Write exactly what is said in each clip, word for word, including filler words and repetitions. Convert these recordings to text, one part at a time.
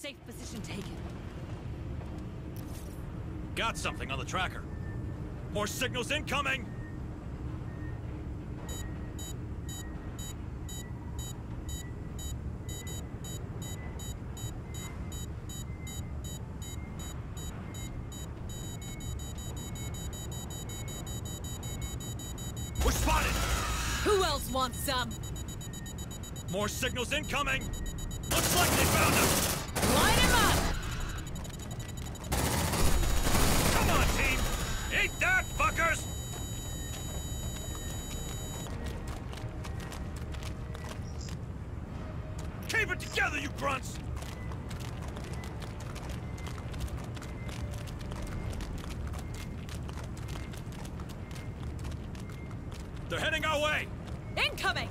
Safe position taken. Got something on the tracker. More signals incoming! We're spotted! Who else wants some? More signals incoming! Looks like they found us! Line him up! Come on, team! Eat that, fuckers! Keep it together, you grunts! They're heading our way! Incoming!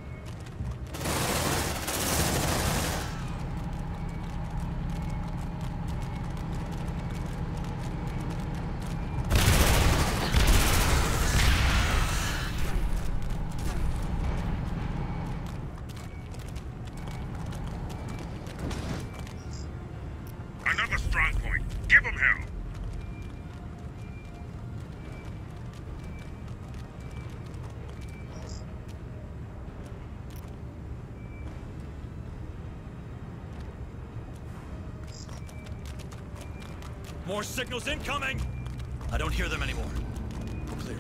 Another strong point. Give them hell. More signals incoming! I don't hear them anymore. Clear.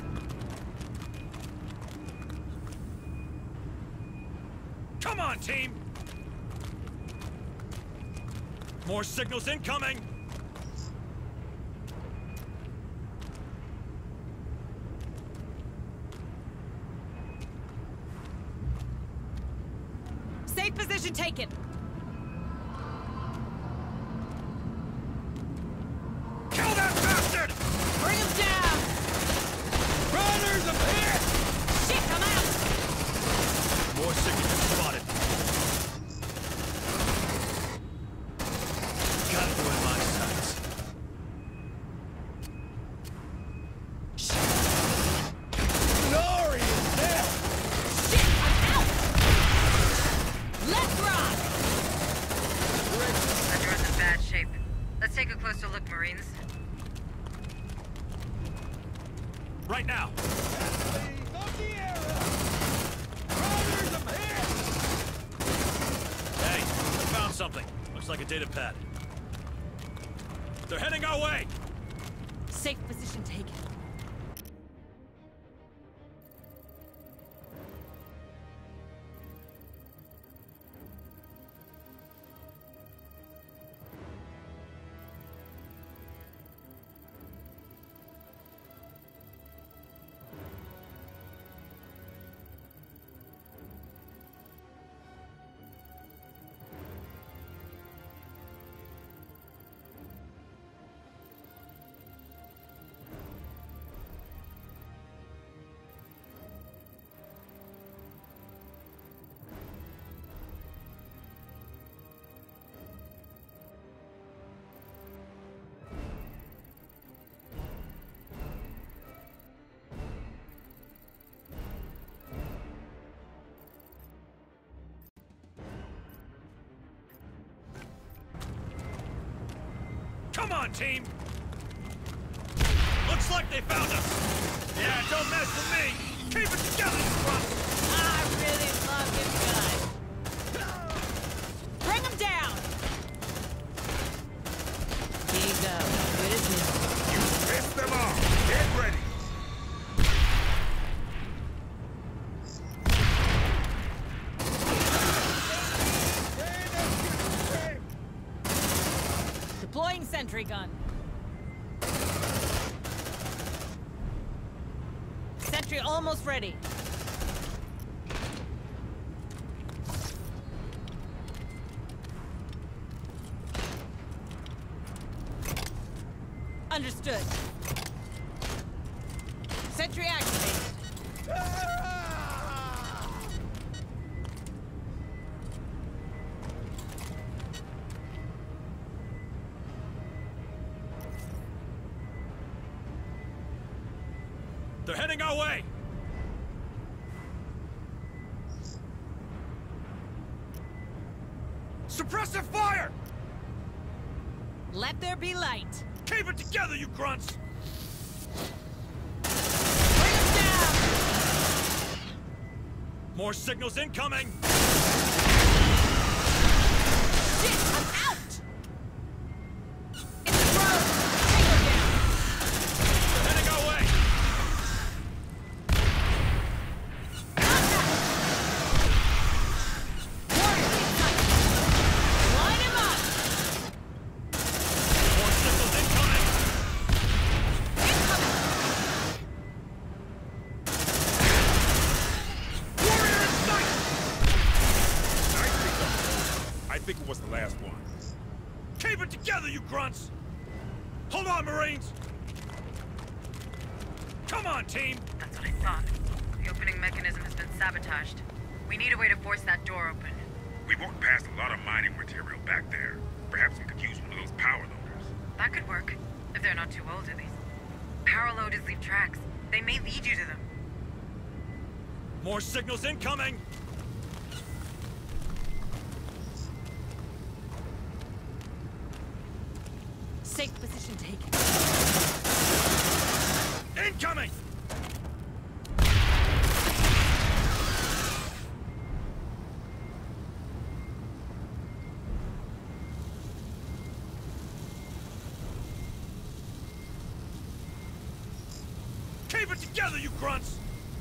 Come on, team! More signals incoming! Safe position taken. Kill that bastard! Bring him down! Runners up here! Shit, I'm out! More signals spotted. Gotta go in my sights. Glory is there! Shit, I'm out! Let's rock! That door's in bad shape. Let's take a closer look, Marines. Right now! Hey, I found something. Looks like a data pad. They're heading our way! Safe position taken. Come on, team! Looks like they found us! Yeah, don't mess with me! Keep it together, you front! I really love this guy. Bring him down! Here you go. Good as new. You pissed them off. Get ready. Deploying sentry gun. Sentry almost ready. Understood. Sentry activated. They're heading our way! Suppressive fire! Let there be light. Keep it together, you grunts! Bring him down! More signals incoming! Shit, I'm out! It's a road! Take her down! They're heading our way! Warrior in sight! Line him up! More signals incoming! Incoming! Warrior in sight! Nice pickup. I think it was the last one. Keep it together, you grunts! Hold on, Marines! Come on, team! That's what I thought. The opening mechanism has been sabotaged. We need a way to force that door open. We walked past a lot of mining material back there. Perhaps we could use one of those power loaders. That could work, if they're not too old at least. Power loaders leave tracks. They may lead you to them. More signals incoming! Safe position taken. Incoming! Keep it together, you grunts!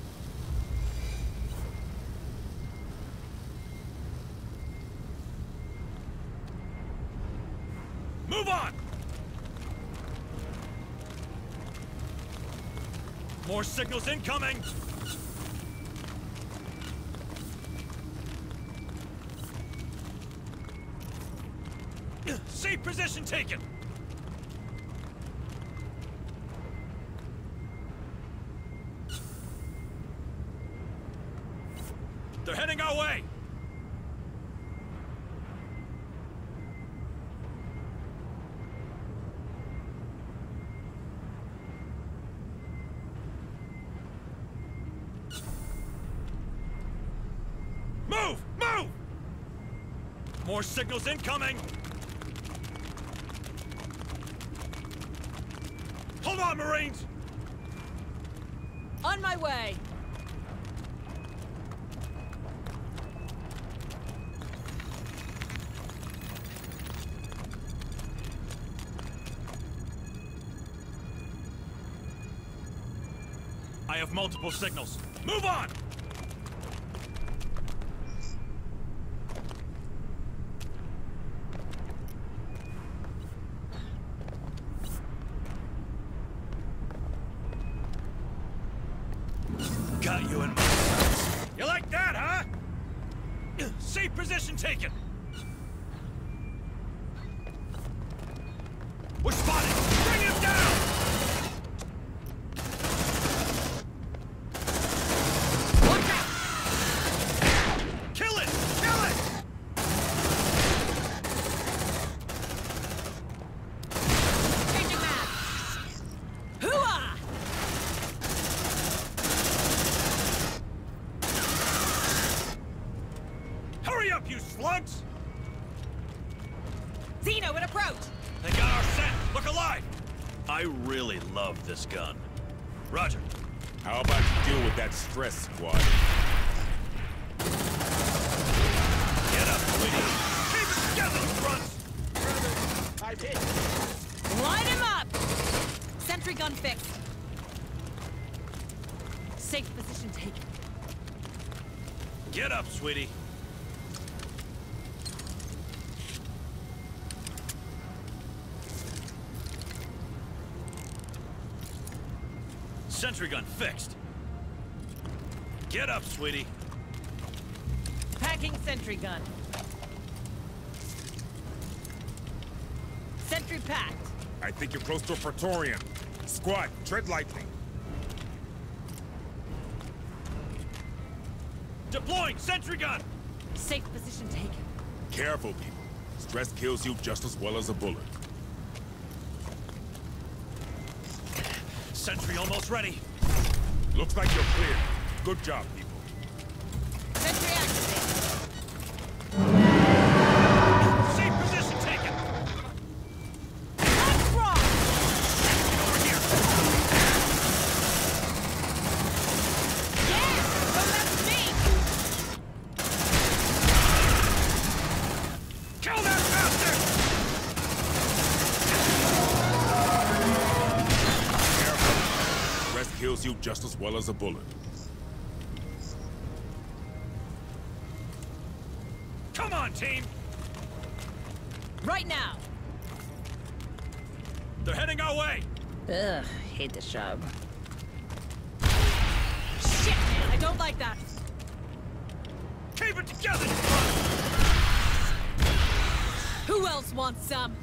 Move on! More signals incoming! Safe position taken! They're heading our way! Move! Move! More signals incoming! Hold on, Marines! On my way! I have multiple signals. Move on! Got you in my sights. You like that, huh? Safe position taken. We're spotted. Bring him down! Watch out! Kill it! Kill it! Changing map! Hooah! Hurry up, you slugs! Xeno in approach! They got our scent. Look alive! I really love this gun. Roger. How about you deal with that stress, squad? Get up, sweetie. Keep it together, grunts! I did. Line him up! Sentry gun fixed. Safe position taken. Get up, sweetie. Sentry gun fixed. Get up, sweetie. Packing sentry gun. Sentry packed. I think you're close to a Praetorian. Squad, tread lightly. Deploying sentry gun. Safe position taken. Careful, people. Stress kills you just as well as a bullet. Sentry almost ready. Looks like you're clear. Good job, people. Sentry activated. Safe position taken. kills you just as well as a bullet. Come on, team! Right now! They're heading our way! Ugh, hate this job. Shit, man, I don't like that! Keep it together, you Who else wants some?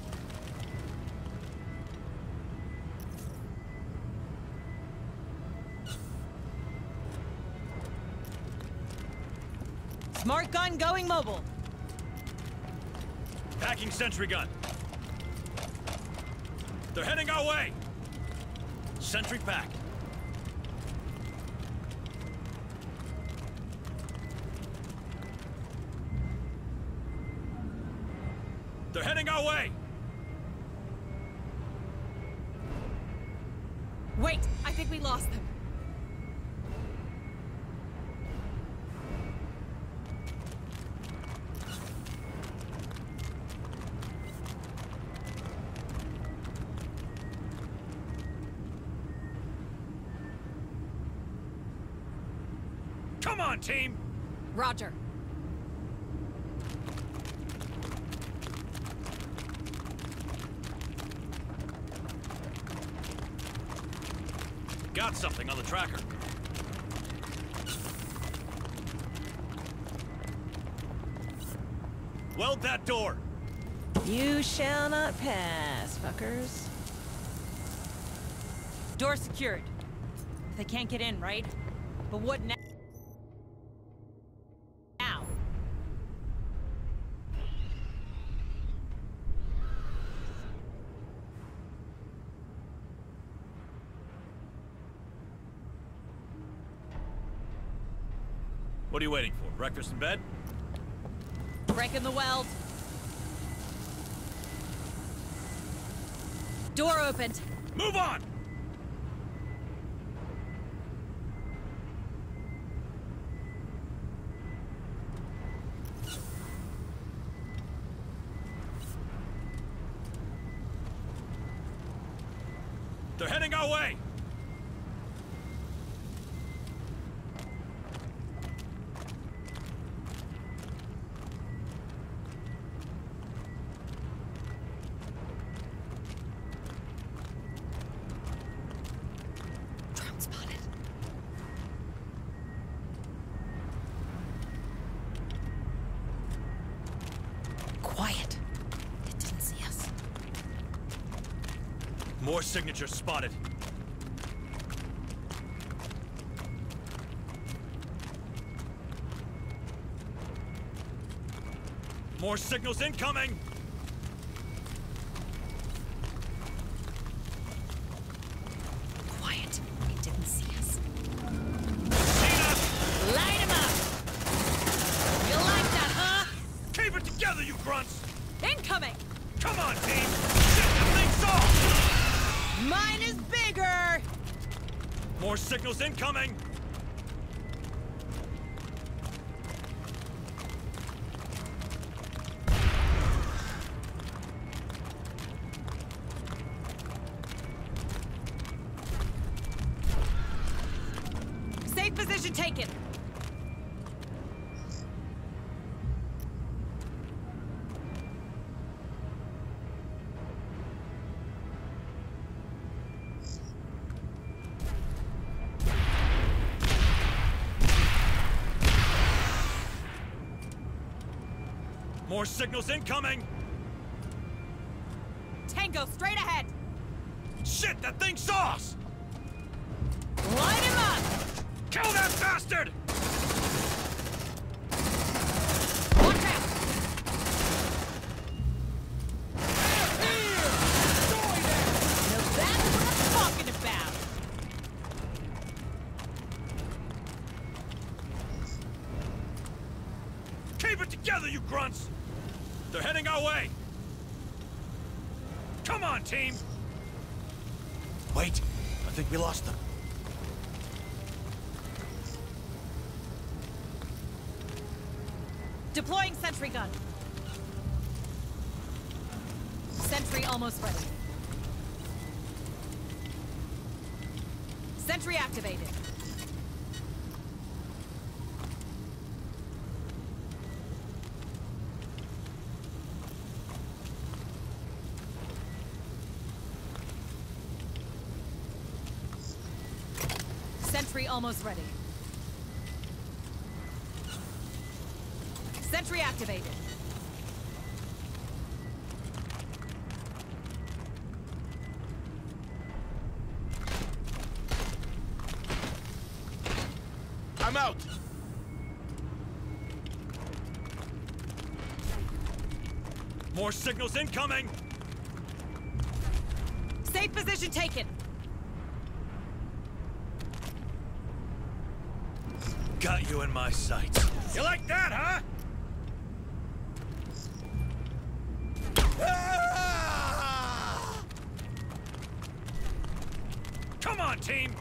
Smart gun going mobile. Packing sentry gun. They're heading our way! Sentry pack. They're heading our way! Wait, I think we lost them. Come on, team! Roger. Got something on the tracker. Weld that door! You shall not pass, fuckers. Door secured. They can't get in, right? But what now? Now? What are you waiting for? Breakfast in bed? Breaking the weld. Door opened. Move on! They're heading our way! Drone spotted. Quiet. It didn't see us. More signatures spotted. More signals incoming! Quiet. It didn't see us. Seen us! Light him up! You like that, huh? Keep it together, you grunts! Incoming! Come on, team! Shit, that thing's off! Mine is bigger! More signals incoming! Safe position taken. More signals incoming! Tango, straight ahead! Shit, that thing saw us! Light him up! Kill that bastard! Watch out! Now that's what I'm talking about! Keep it together, you grunts! They're heading our way! Come on, team! Wait, I think we lost them. Deploying sentry gun. Sentry almost ready. Sentry activated. Sentry almost ready. Sentry activated. I'm out! More signals incoming! Safe position taken. Got you in my sights. You like that, huh? Ah! Come on, team!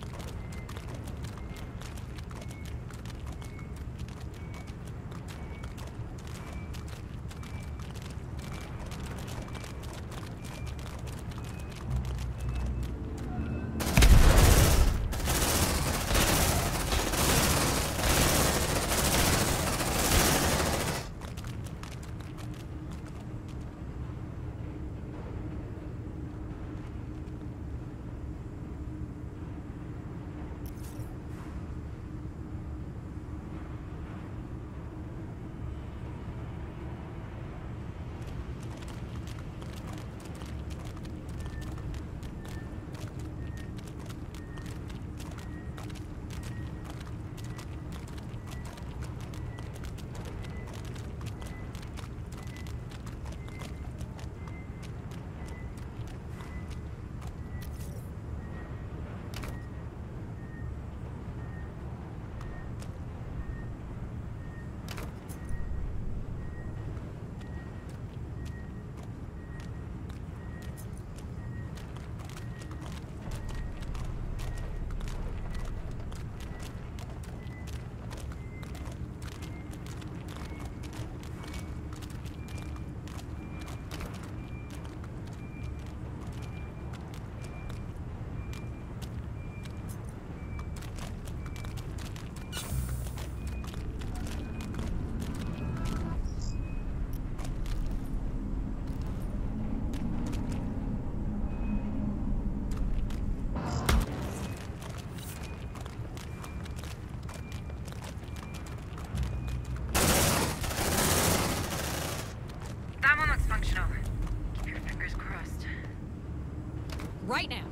Right now.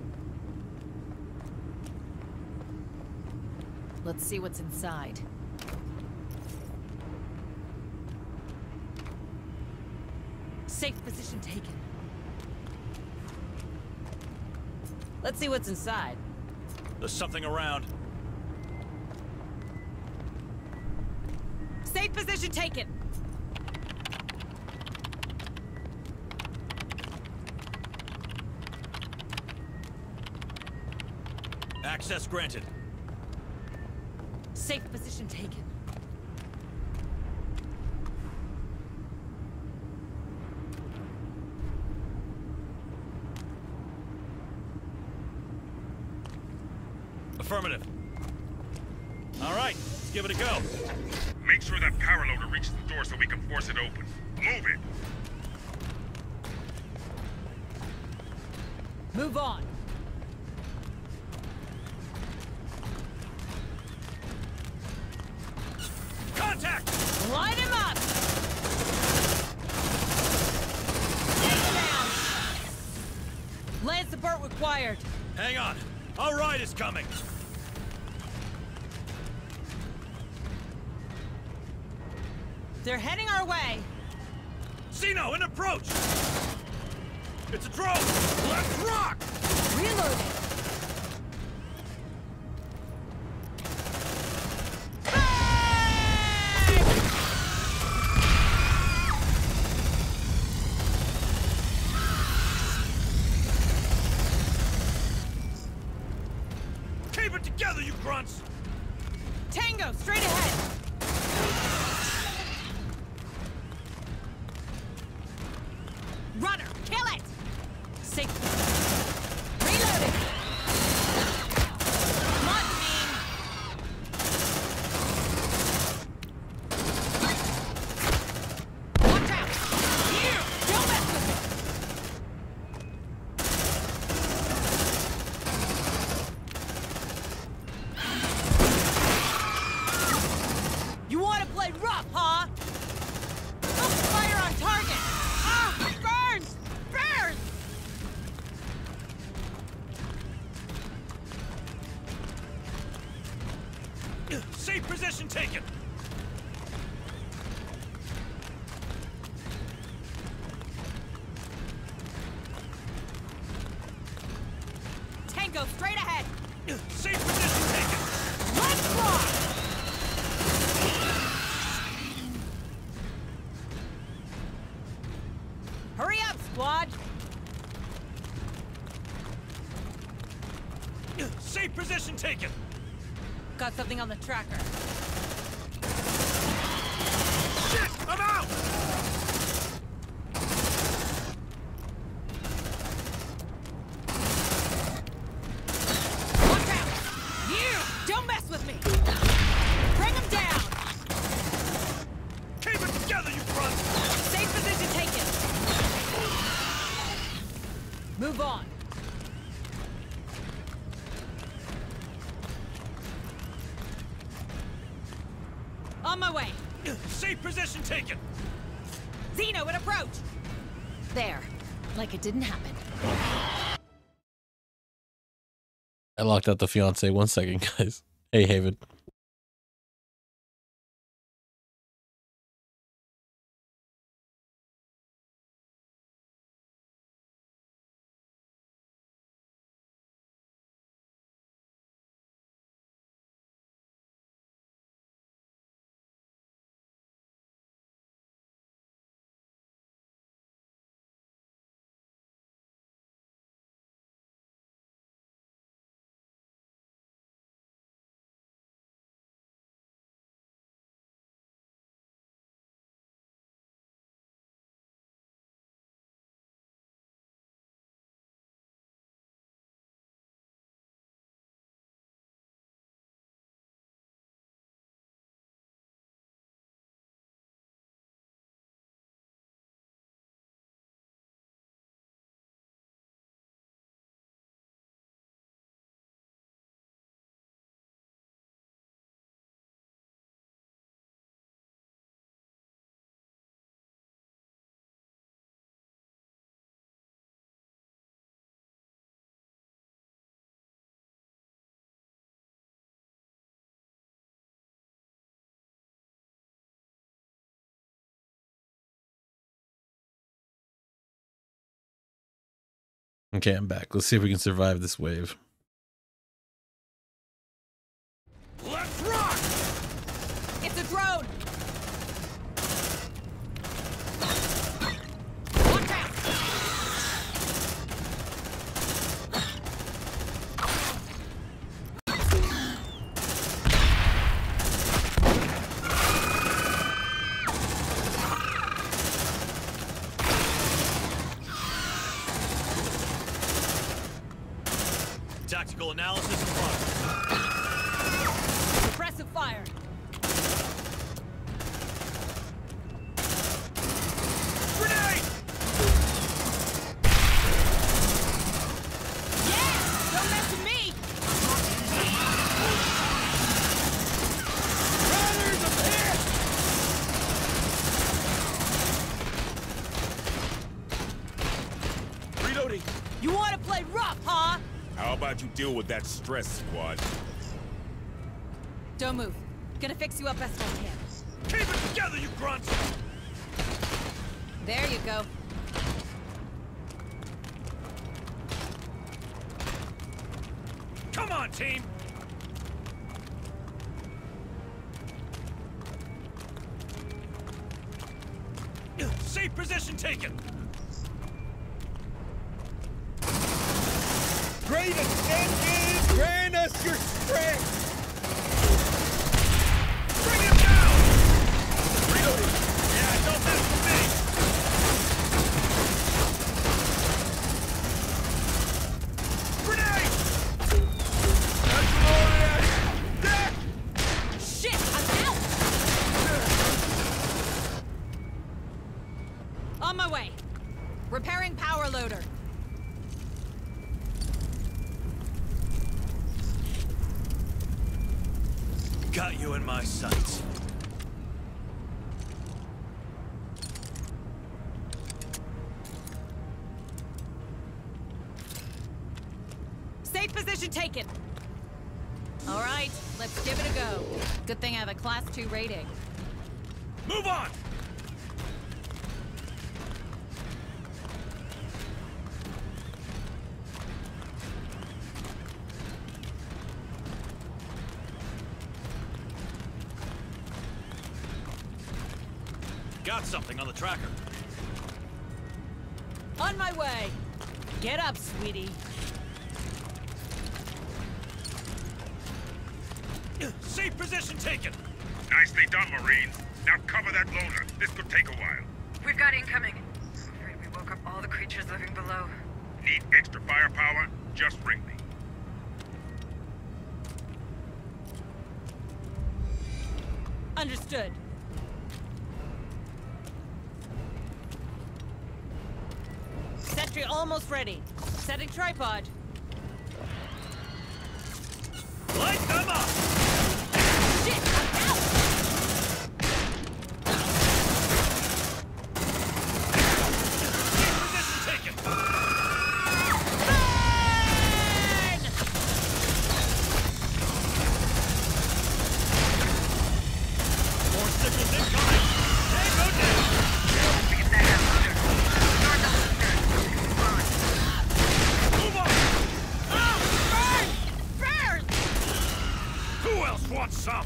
Let's see what's inside. Safe position taken. Let's see what's inside. There's something around. Safe position taken. Access granted. Safe position taken. Affirmative. All right, let's give it a go. Make sure that power loader reaches the door so we can force it open. Move it! Move on. Contact! Line him up! Take him down! Land support required. Hang on. Our ride is coming. They're heading our way. Xeno, in approach! It's a drone! Let's rock! Reloading. Keep it together, you grunts! Tango, straight ahead. Runner, kill it! Safe. Reloading. go straight ahead. Safe position taken. Let's fly! Hurry up, squad! Safe position taken. Got something on the tracker. Shit! I'm out! Watch out! You! Don't mess with me! Bring him down! Keep it together, you front! Safe position taken! Move on. On my way. Safe position taken. Xeno, an approach! There. Like it didn't happen. I locked out the fiance. One second, guys. Hey, Haven. Okay, I'm back. Let's see if we can survive this wave. Let's rock! It's a drone! Watch out! Tactical analysis in progress. Suppressive fire! Grenade! Yeah! Don't mess with me! Runners of hit! Reloading. You want to play rough, huh? How about you deal with that stress, squad? Don't move. Gonna fix you up best I can. Keep it together, you grunts! There you go. Come on, team! Safe position taken! Greatest engine, grant us your strength! Bring him down! Reloading! Yeah, don't mess with me! Grenade! Shit, I'm out! On my way. Repairing power loader. Got you in my sights. Safe position taken. All right, let's give it a go. Good thing I have a class two rating. Move on! got something on the tracker. On my way. Get up, sweetie. Safe position taken. Nicely done, Marines. Now cover that loader. This could take a while. We've got incoming. I'm afraid we woke up all the creatures living below. Need extra firepower? Just ring me. Understood. Sentry almost ready. Setting tripod. Light them up! Shit, I'm out! Position taken! Burn! More signals incoming! Tango down! We get that out loader. North of the third. Come on. Move on! Ah! Burn! Burn! Who else wants some?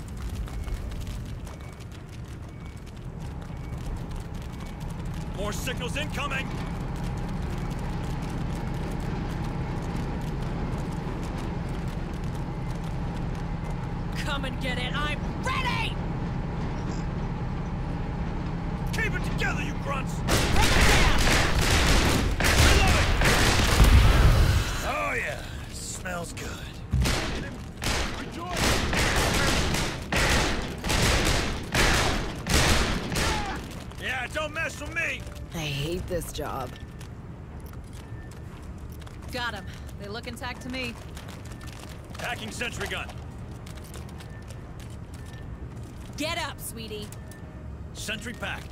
More signals incoming! Come and get it. I'm ready! Keep it together, you grunts! Bring it down! Reloading! Oh yeah, smells good. Yeah, don't mess with me! I hate this job. Got him. They look intact to me. Hacking sentry gun. Get up, sweetie. Sentry packed.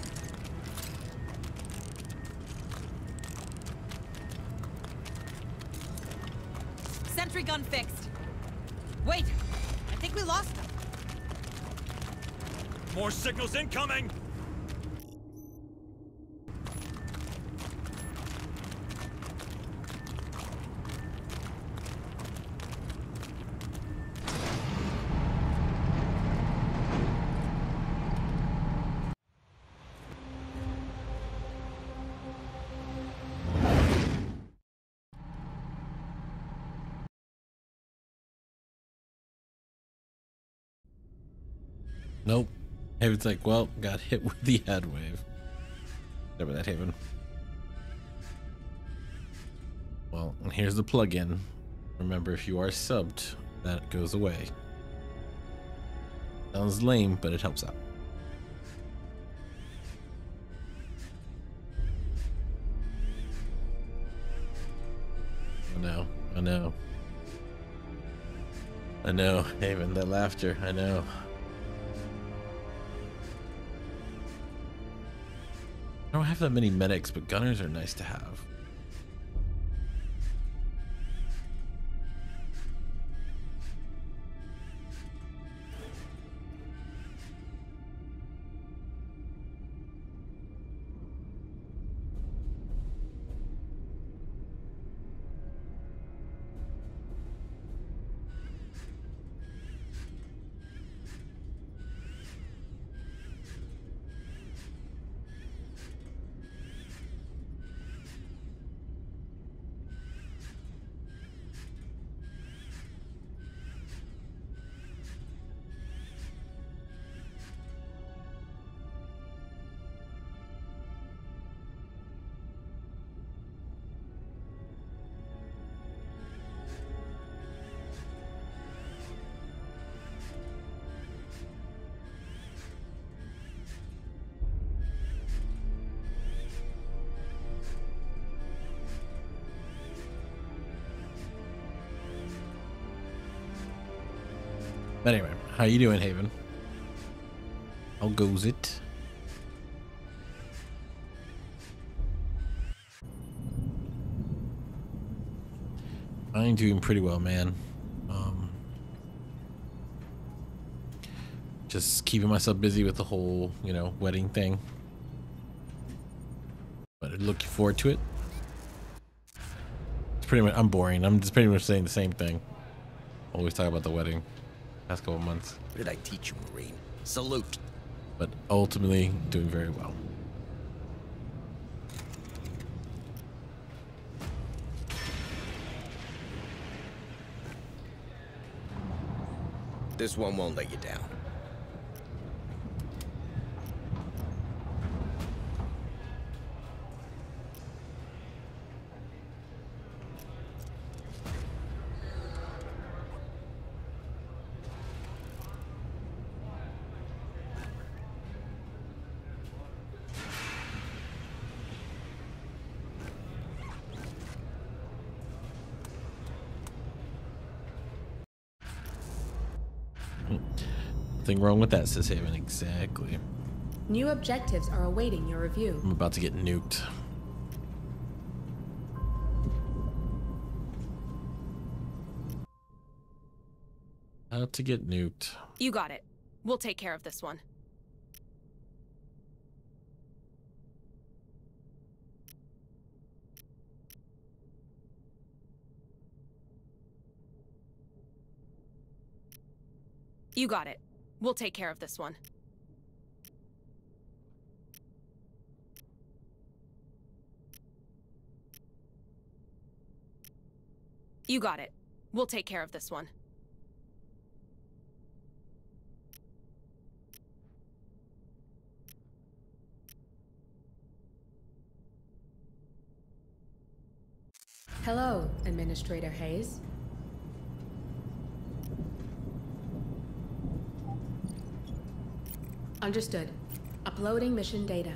Sentry gun fixed. Wait, I think we lost them. More signals incoming! Nope. Haven's like, well, got hit with the head wave. Remember that, Haven? Well, and here's the plug-in. Remember, if you are subbed, that goes away. Sounds lame, but it helps out. I know, I know. I know, Haven, that laughter, I know. I don't have that many medics, but gunners are nice to have. But anyway, how you doing, Haven? How goes it? I'm doing pretty well, man. Um, just keeping myself busy with the whole, you know, wedding thing. But looking forward to it. It's pretty much, I'm boring. I'm just pretty much saying the same thing. Always talk about the wedding. Past couple months. What did I teach you, Marine? Salute. but ultimately doing very well. This one won't let you down. Nothing wrong with that, says Haven. Exactly. New objectives are awaiting your review. I'm about to get nuked. How to get nuked. You got it. We'll take care of this one. You got it. We'll take care of this one. You got it. We'll take care of this one. Hello, Administrator Hayes. Understood. Uploading mission data.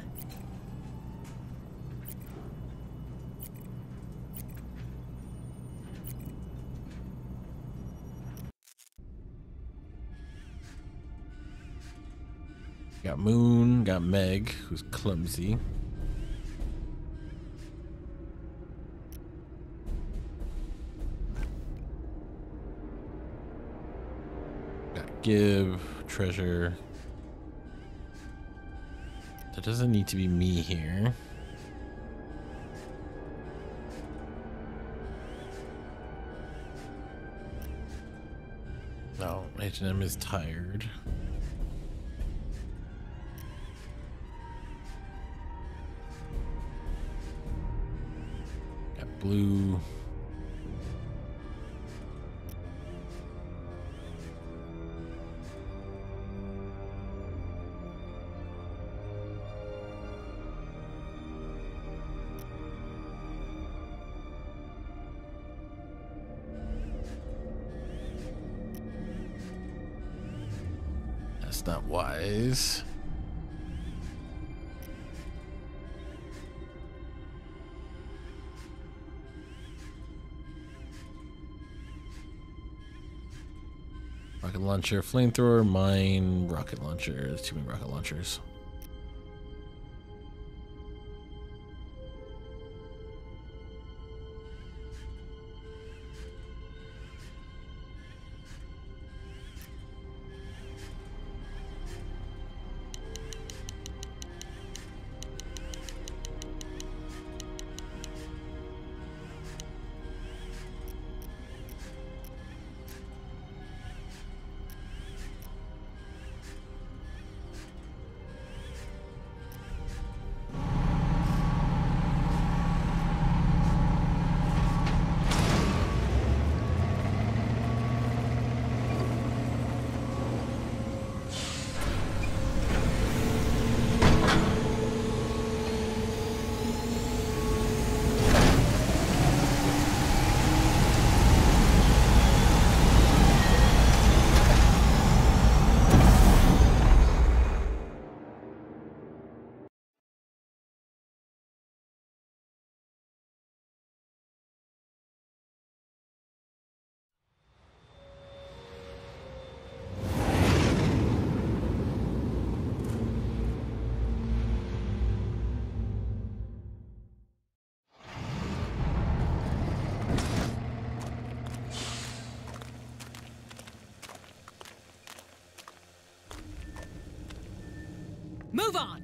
Got Moon, got Meg, who's clumsy. Got Give, Treasure. That doesn't need to be me here. No, H and M is tired. Got Blue. That's not wise. Rocket launcher, flamethrower, mine, rocket launcher. There's too many rocket launchers. Move on!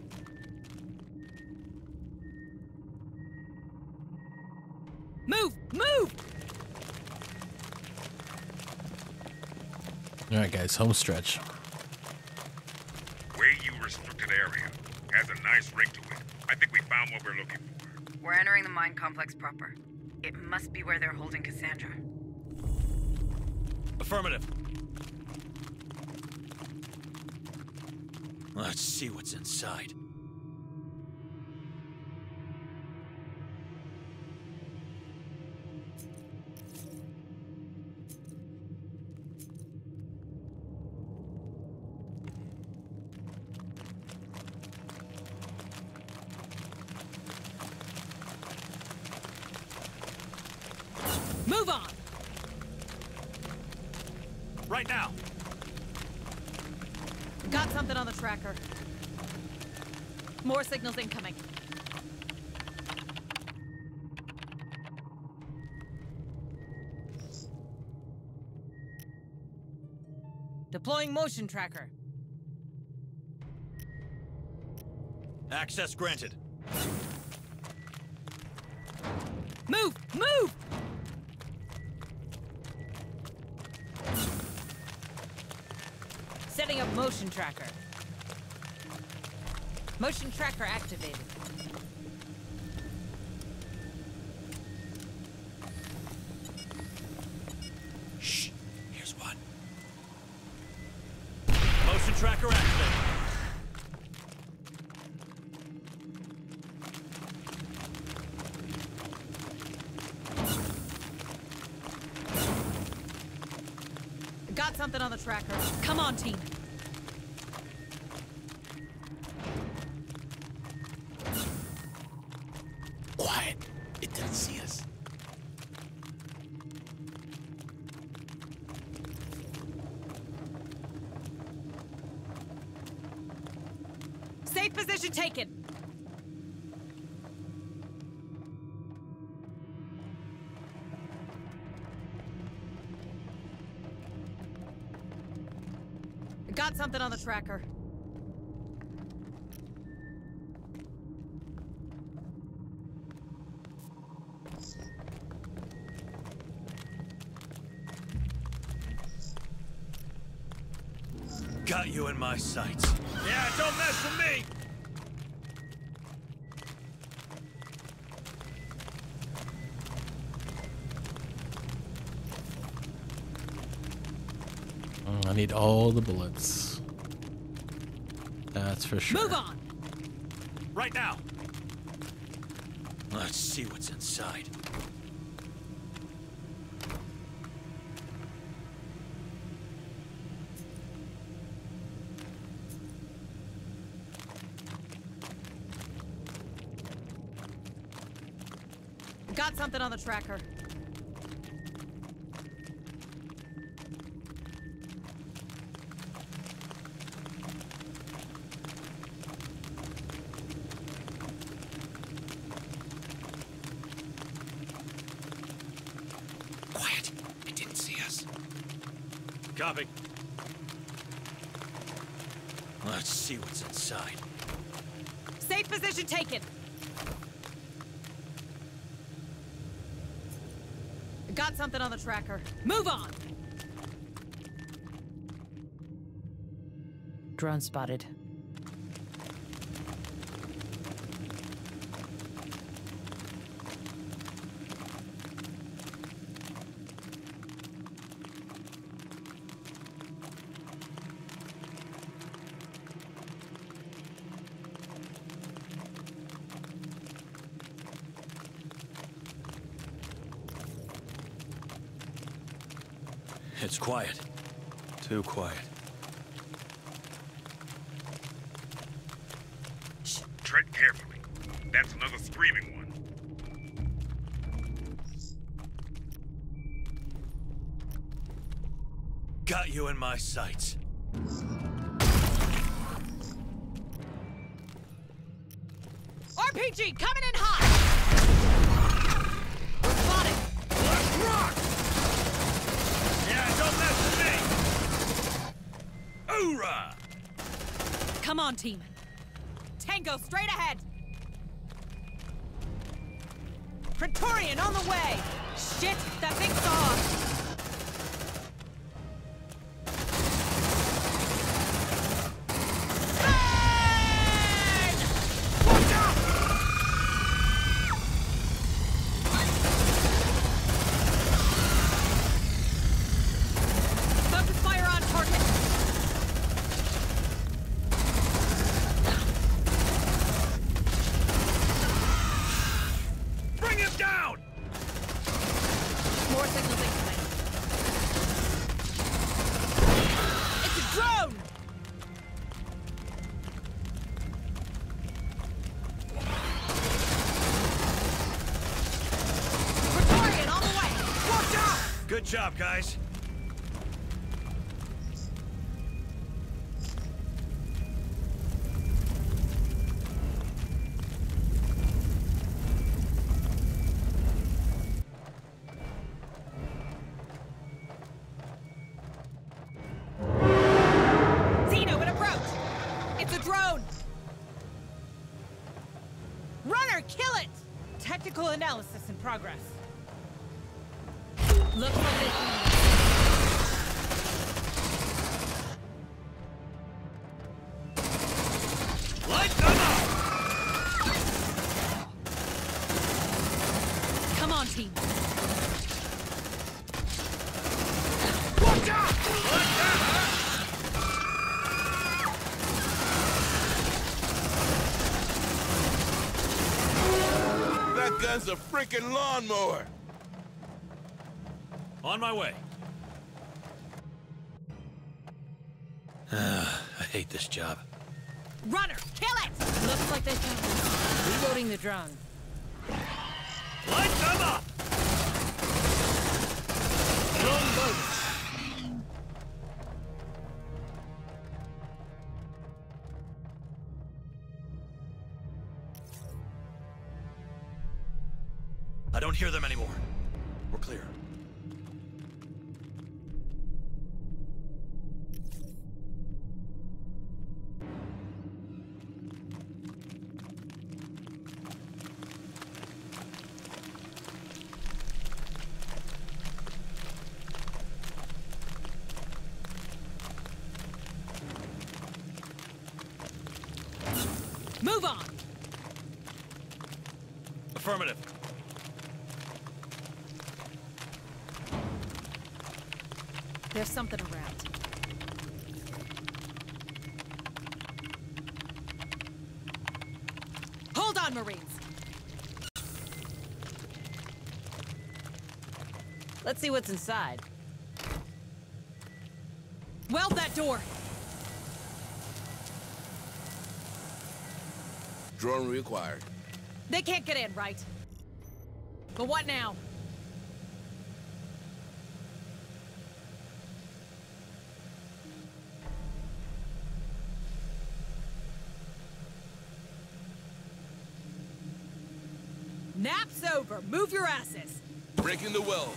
Move! Move! All right, guys, home stretch. Where you found what we're looking for. We're entering the mine complex proper. It must be where they're holding Cassandra. Affirmative. Let's see what's inside. Move on! Right now! Got something on the tracker. More signals incoming. Deploying motion tracker. Access granted. Move! Move! Setting up motion tracker. Motion tracker activated. Shh. Here's one. Motion tracker activated. Got something on the tracker. Come on, team. Quiet. It didn't see us. Safe position taken. Got something on the tracker. Got you in my sights. Yeah, don't mess with me! Mm, I need all the bullets. That's for sure. Move on! Right now! Let's see what's inside. Got something on the tracker. Quiet. It didn't see us. Copy. Let's see what's inside. Safe position taken. Got something on the tracker. Move on! Drone spotted. It's quiet. Too quiet. Tread carefully. That's another screaming one. Got you in my sights. R P G coming in hot! We're spotted! Let's rock! Yeah, don't mess with me! Hoorah! Come on, team. Tango straight ahead! Praetorian on the way! Shit, that thing saw us! Door signals incoming. It's a drone! Praetorian on the way! Watch out! Good job, guys. Technical analysis in progress. Looks like they Light them up! Come on, team. Watch out! Watch out! That gun's a freaking lawnmower! On my way. I hate this job. Runner, kill it! Looks like they found us. Reloading the drone. Light them up! Drone boats. I don't hear them anymore. We're clear. Move on! Affirmative. There's something around. Hold on, Marines! Let's see what's inside. Weld that door! Drone required. They can't get in, right? But what now? Nap's over. Move your asses. Breaking the weld.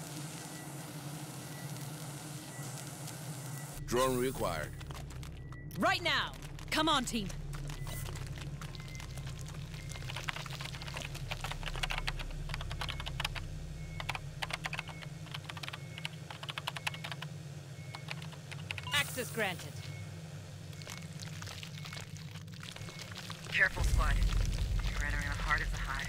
Drone required. Right now. Come on, team. Access granted. Careful, squad. You're entering the heart of the hive.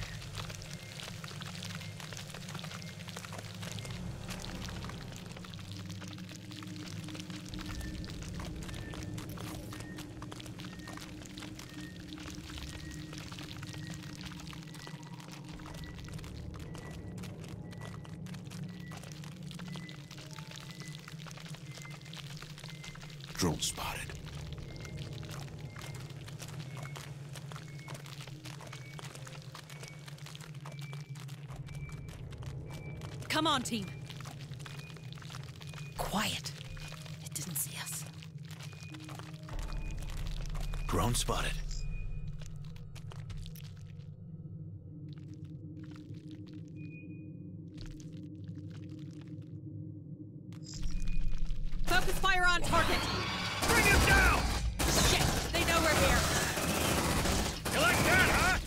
Drone spotted. Come on, team. Quiet. It didn't see us. Drone spotted. Focus fire on target. Bring him down! Shit, they know we're here. You like that, huh?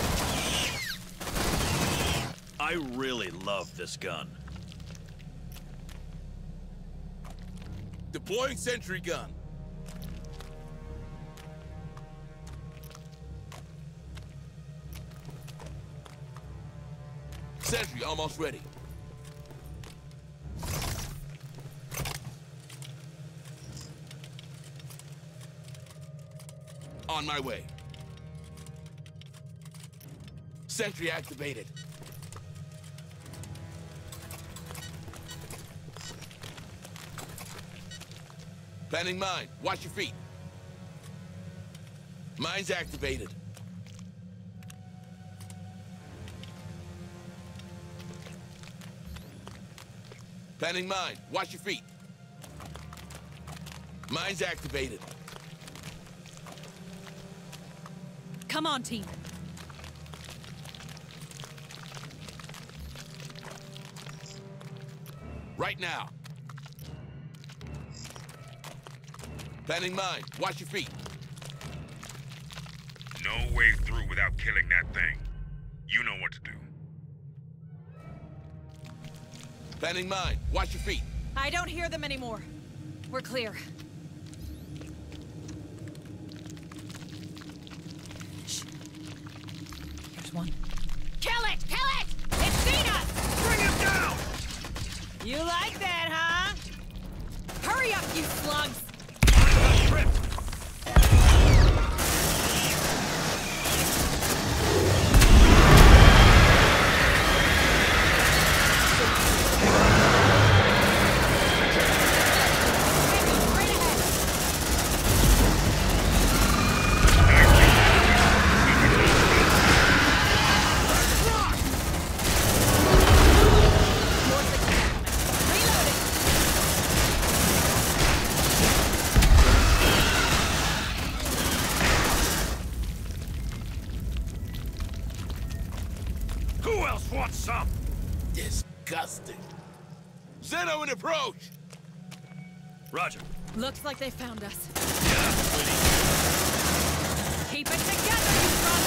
I really love this gun. Deploying sentry gun. Sentry almost ready. On my way. Sentry activated. Planning mine. Watch your feet. Mine's activated. Planning mine. Watch your feet. Mine's activated. Come on, team. Right now. Planning mine. Watch your feet. No way through without killing that thing. You know what to do. Planning mine. Watch your feet. I don't hear them anymore. We're clear. Shh. Here's one. Kill it! Kill it! It's seen us! Bring him down! You like that, huh? Hurry up, you slugs! Trip! Who else wants some? Disgusting. Zeno in approach! Roger. Looks like they found us. Yeah, sweetie. Keep it together, you front!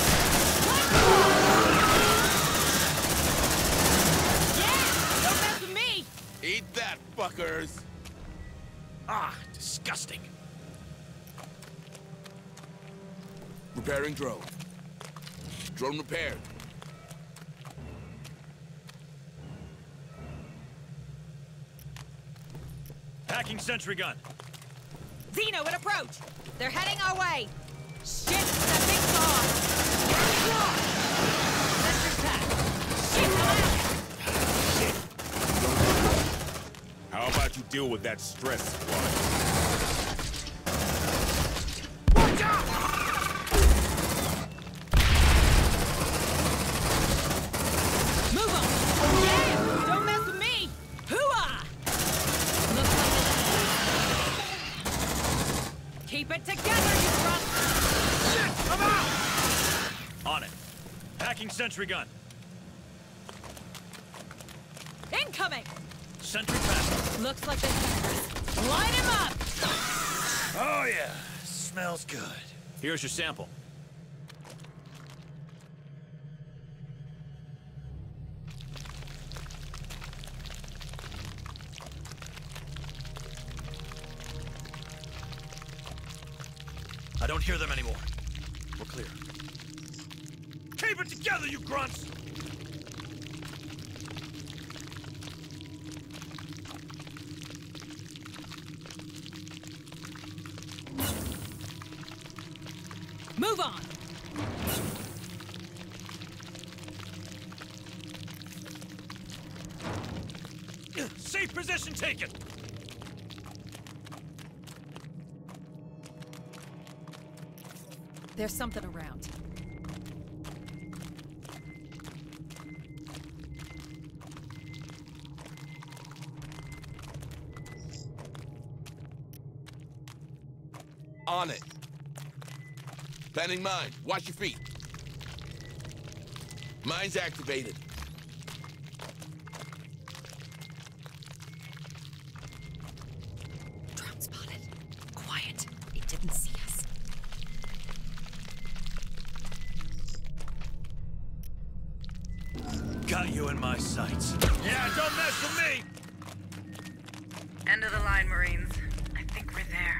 Yeah! Don't mess with me! Eat that, fuckers! Ah, disgusting. Repairing drone. Drone repaired. Hacking sentry gun. Zeno, in approach! They're heading our way! Shit, that big saw! Sentry pack! Shit, come out! How about you deal with that stress squad? Watch out! Move on! Yeah! Don't mess with me! Hooah! Looks like it's... Keep it together, you front! Shit! I'm out! On it. Hacking sentry gun. Incoming! Sentry pack. Looks like they found us. Line him up! Oh yeah, smells good. Here's your sample. I don't hear them anymore. We're clear. Keep it together, you grunts! Move on! Safe position taken! There's something around. On it. Planning mine. Watch your feet. Mine's activated. Drone spotted. Quiet. It didn't see us. Got you in my sights. Yeah, don't mess with me! End of the line, Marines. I think we're there.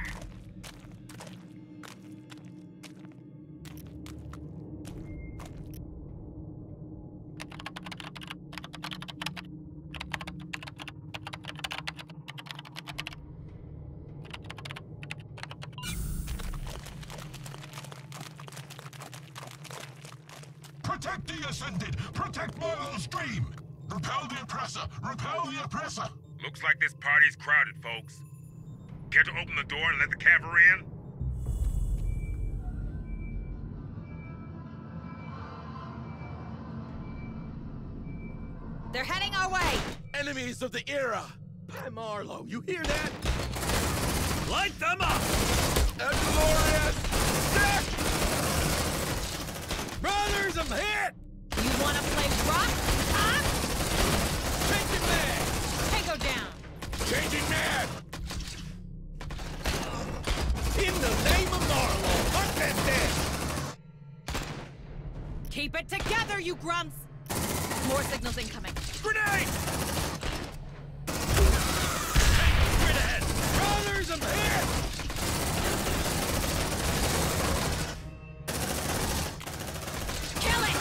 Protect the Ascended! Protect Marlo's dream! Repel the oppressor! Repel the oppressor! Looks like this party's crowded, folks. Care to open the door and let the cavalry in? They're heading our way! Enemies of the era! By Marlowe, you hear that? Light them up! A glorious death! Brothers, I'm hit! You wanna play rock? Huh? Changing man! Tango down! Changing man! In the name of Marlowe, hunt that dead! Keep it together, you grunts! More signals incoming. Grenade! Straight ahead! Brothers, I'm hit! Kill it!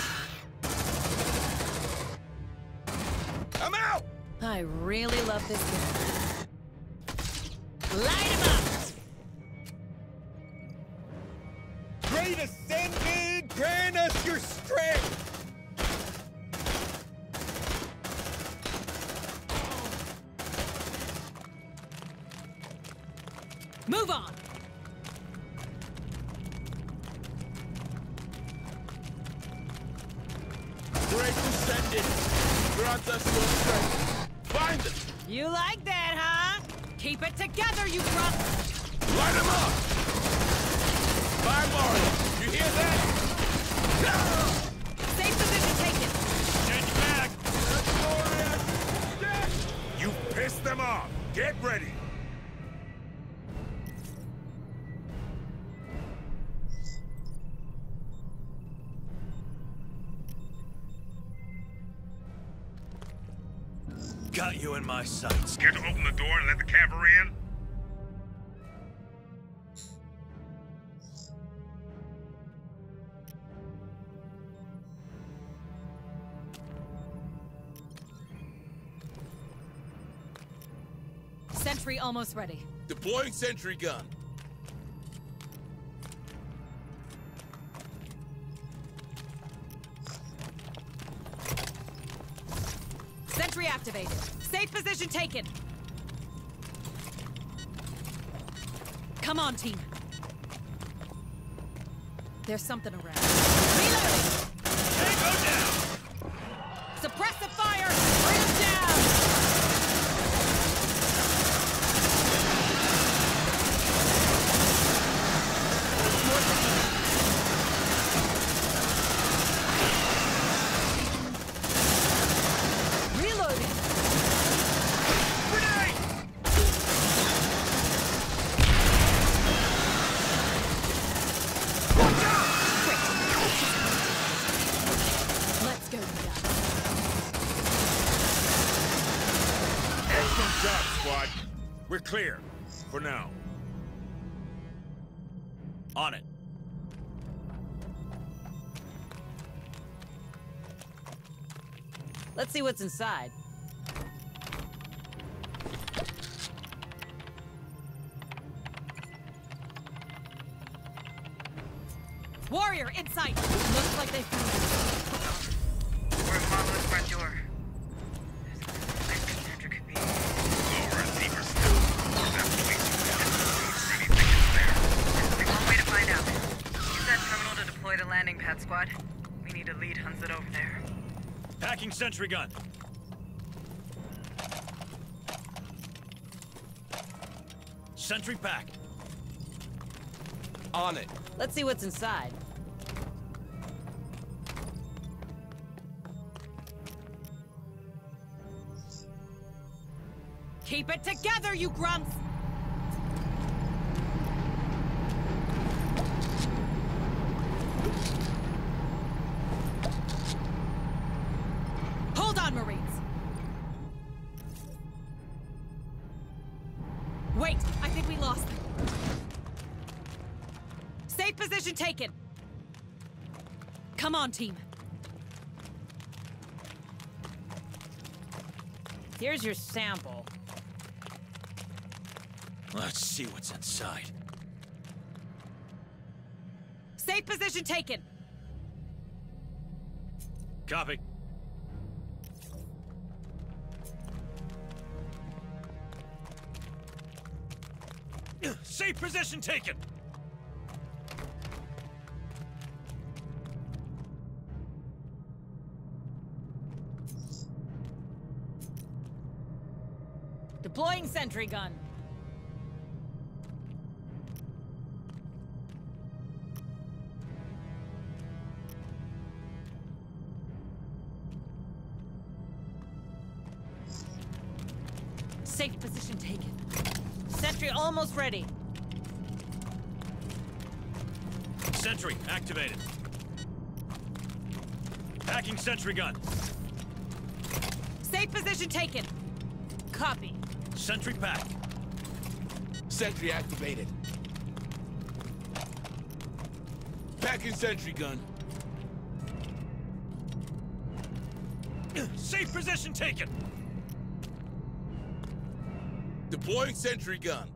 Kill it! I'm out! I really love this game. Light him up! Great Ascended, grant us your strength! Move on! Great Ascended, grant us your strength! Find them! You like that, huh? Keep it together, you grunts! Light them up! By Marlowe, you hear that? Safe position taken! Change back! You pissed them off! Get ready! Got you in my sights. Care to open the door and let the cavalry in? Sentry almost ready. Deploying sentry gun. Sentry activated. Safe position taken. Come on, team. There's something around. Reloading! Tango down! Suppressive fire! Bring him down! More signals. Reloading! Grenade! Let's go, guys. Excellent job, squad. We're clear. For now. On it. Let's see what's inside. Warrior, in sight! Looks like they found us. We're at Marlowe's front door. There's a Sandra could be. Lower and deeper still. That police really think it's there. There's one way to find out. Use that terminal to deploy the landing pad, squad. We need a lead hunted over there. Packing sentry gun. Sentry pack. On it. Let's see what's inside. Keep it together, you grunts! Hold on, Marines! Wait, I think we lost them. Safe position taken. Come on, team. Here's your sample. Let's see what's inside. Safe position taken. Copy. Safe position taken! Deploying sentry gun. Safe position taken. Sentry almost ready. Sentry activated. Hacking sentry gun. Safe position taken. Copy. Sentry pack. Sentry activated. Packing sentry gun. Safe position taken. Deploying sentry gun.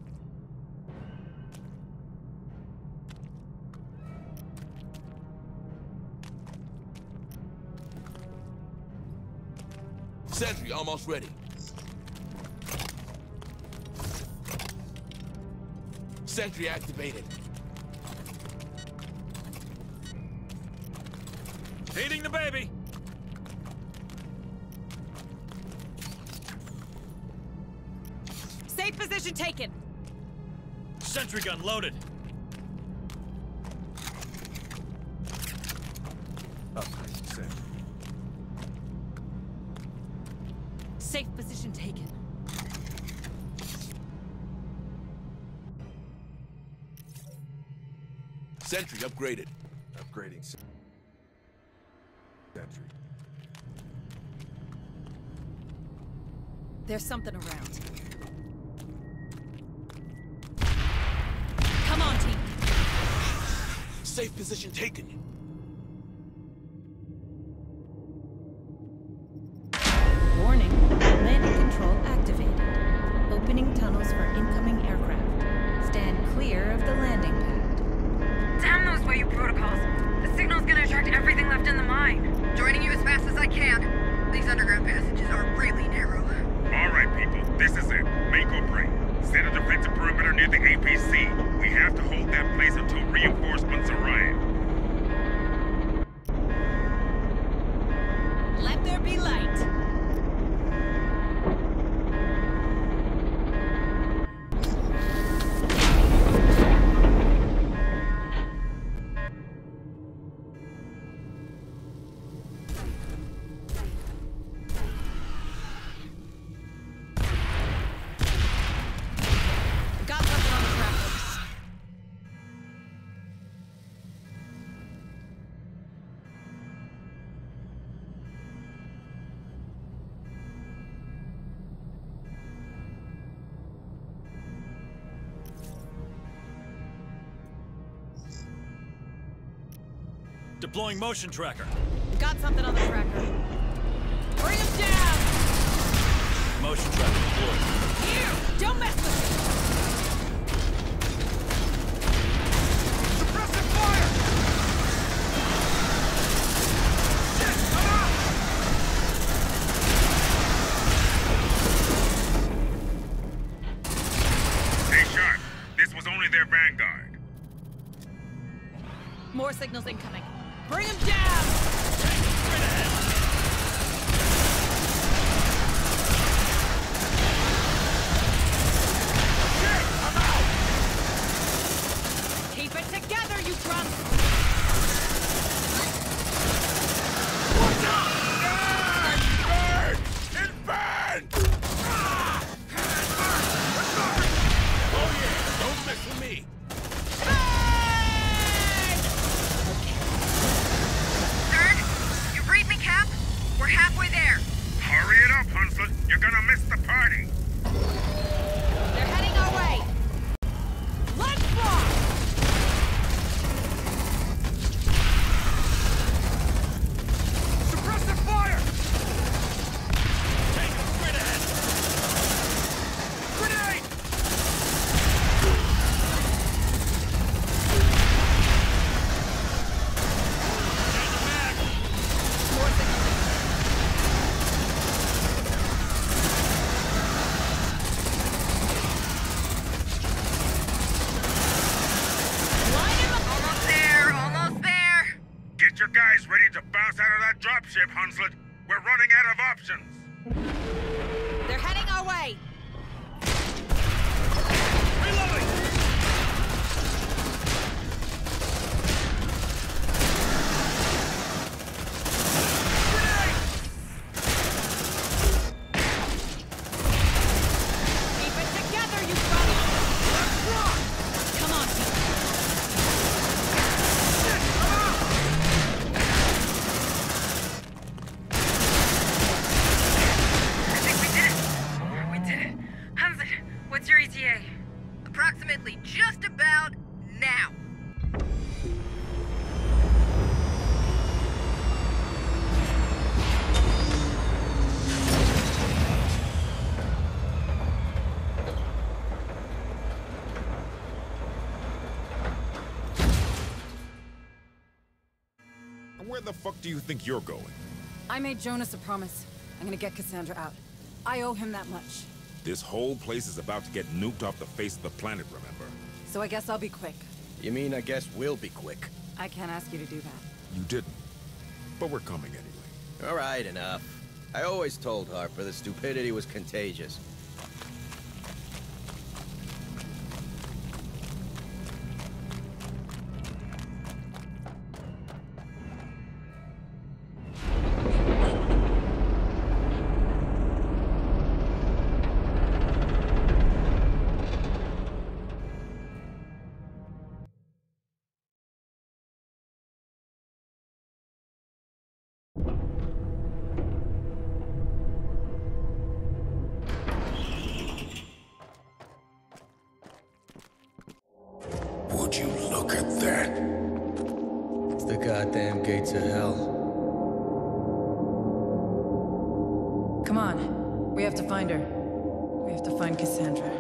Sentry almost ready. Sentry activated. Feeding the baby. Safe position taken. Sentry gun loaded. Upgrade sentry. Safe position taken. Sentry upgraded. Upgrading sentry. There's something around. Come on, team. Safe position taken. Warning, landing control activated. Opening tunnels for incoming aircraft. Stand clear of the landing pad. Damn those Wei Yu protocols. The signal's gonna attract everything left in the mine. Joining you as fast as I can. These underground passages are really narrow. All right, people, this is it. Make or break. Set a defensive perimeter near the A P C. We have to hold that place until reinforcements arrive. Let there be light. Got something on the tracker. Deploying motion tracker. Got something on the tracker. Bring him down! Motion tracker deployed. Here! Don't mess with me! Suppressive fire! Shit, come on! Stay sharp. This was only their vanguard. More signals incoming. Bring him down! Straight ahead. Keep it together, you drunks! Oh yeah, don't mess with me. Okay, dropship, Hunslet. We're running out of options. They're heading our way. Reloading! Approximately just about now. Where the fuck do you think you're going? I made Jonas a promise. I'm gonna get Cassandra out. I owe him that much. This whole place is about to get nuked off the face of the planet, remember? So I guess I'll be quick. You mean I guess we'll be quick? I can't ask you to do that. You didn't. But we're coming anyway. All right, enough. I always told Harper that stupidity was contagious. Would you look at that? It's the goddamn gates of hell. Come on. We have to find her. We have to find Cassandra.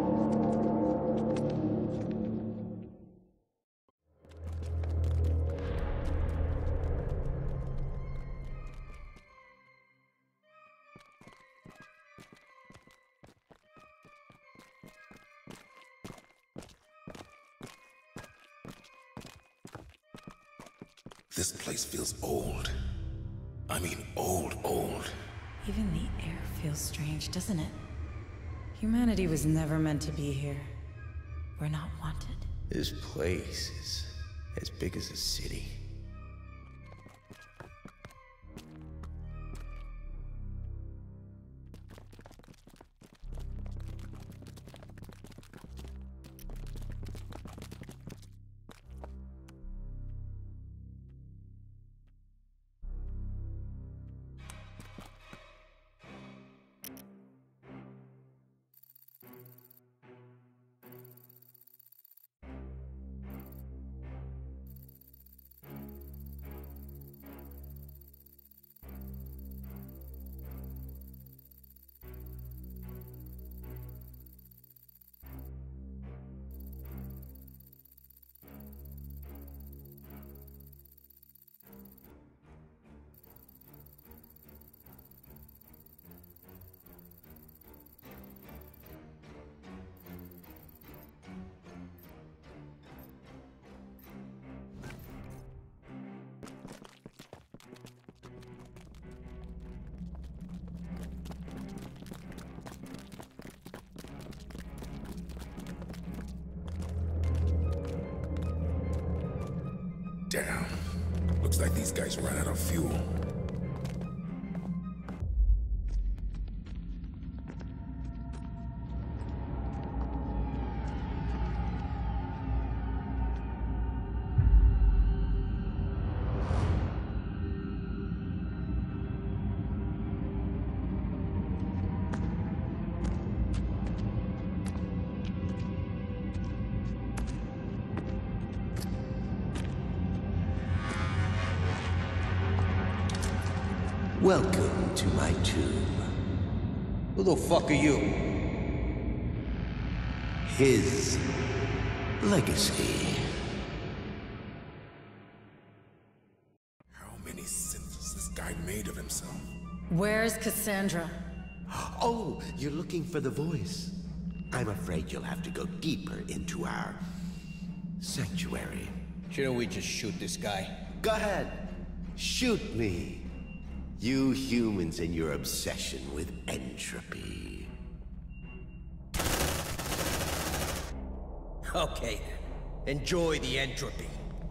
This place feels old. I mean old, old. Even the air feels strange, doesn't it? Humanity was never meant to be here. We're not wanted. This place is as big as a city. Damn. Looks like these guys ran out of fuel. Welcome to my tomb. Who the fuck are you? His legacy. How many sins has this guy made of himself? Where's Cassandra? Oh, you're looking for the voice. I'm afraid you'll have to go deeper into our sanctuary. Shouldn't we just shoot this guy? Go ahead. Shoot me. You humans and your obsession with entropy. Okay, then. Enjoy the entropy.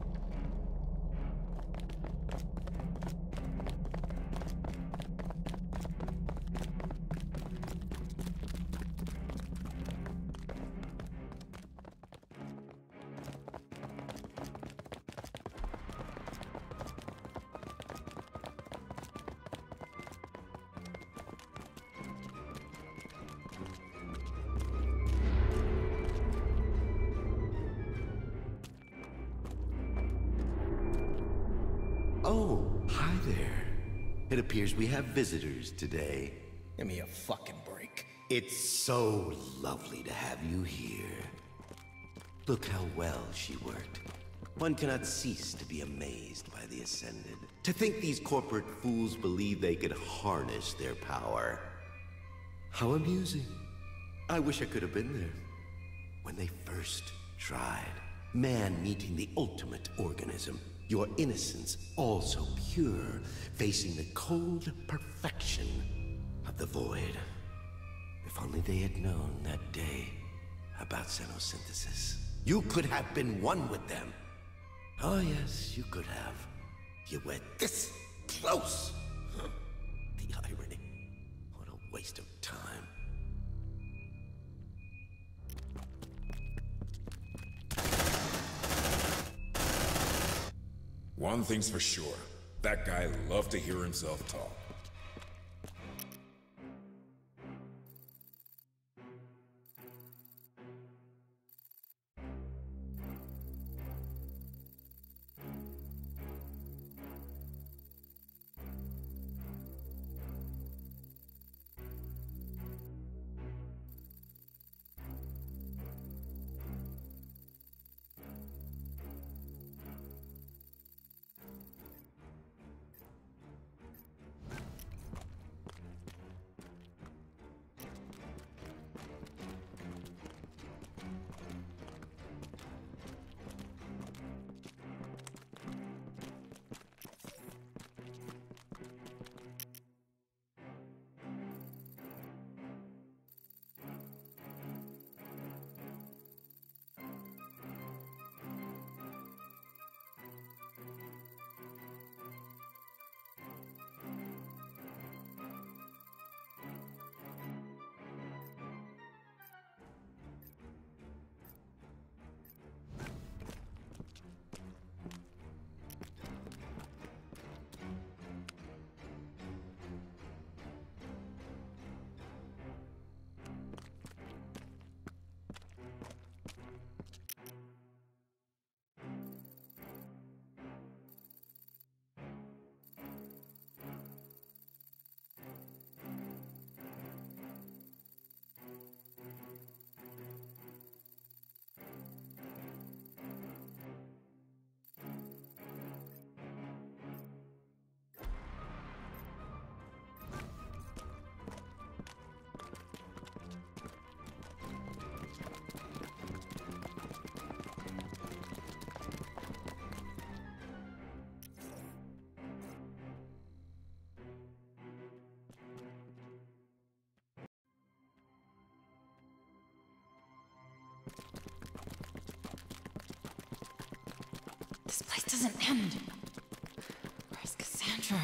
Oh, hi there. It appears we have visitors today. Give me a fucking break. It's so lovely to have you here. Look how well she worked. One cannot cease to be amazed by the Ascended. To think these corporate fools believe they could harness their power. How amusing. I wish I could have been there. When they first tried. Man meeting the ultimate organism. Your innocence, all so pure, facing the cold perfection of the void. If only they had known that day about xenosynthesis. You could have been one with them. Oh yes, you could have. You were this close. Huh. The irony. What a waste of time. One thing's for sure. That guy loved to hear himself talk. This place doesn't end. Where's Cassandra?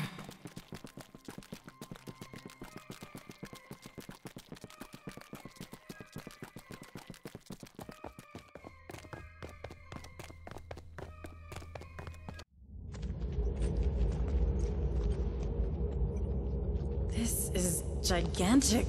This is gigantic.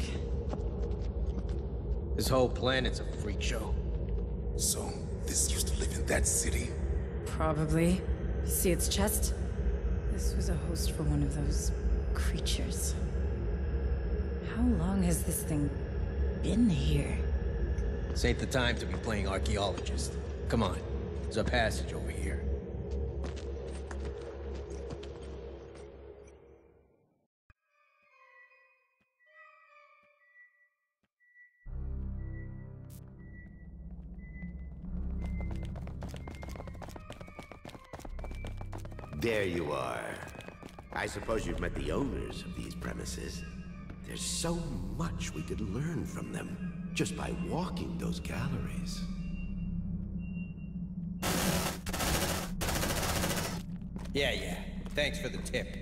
This whole planet's a freak show. So, this used to live in that city? Probably. See its chest? This was a host for one of those creatures. How long has this thing been here? This ain't the time to be playing archaeologist. Come on, there's a passage over here. There you are. I suppose you've met the owners of these premises. There's so much we could learn from them just by walking those galleries. Yeah, yeah. Thanks for the tip.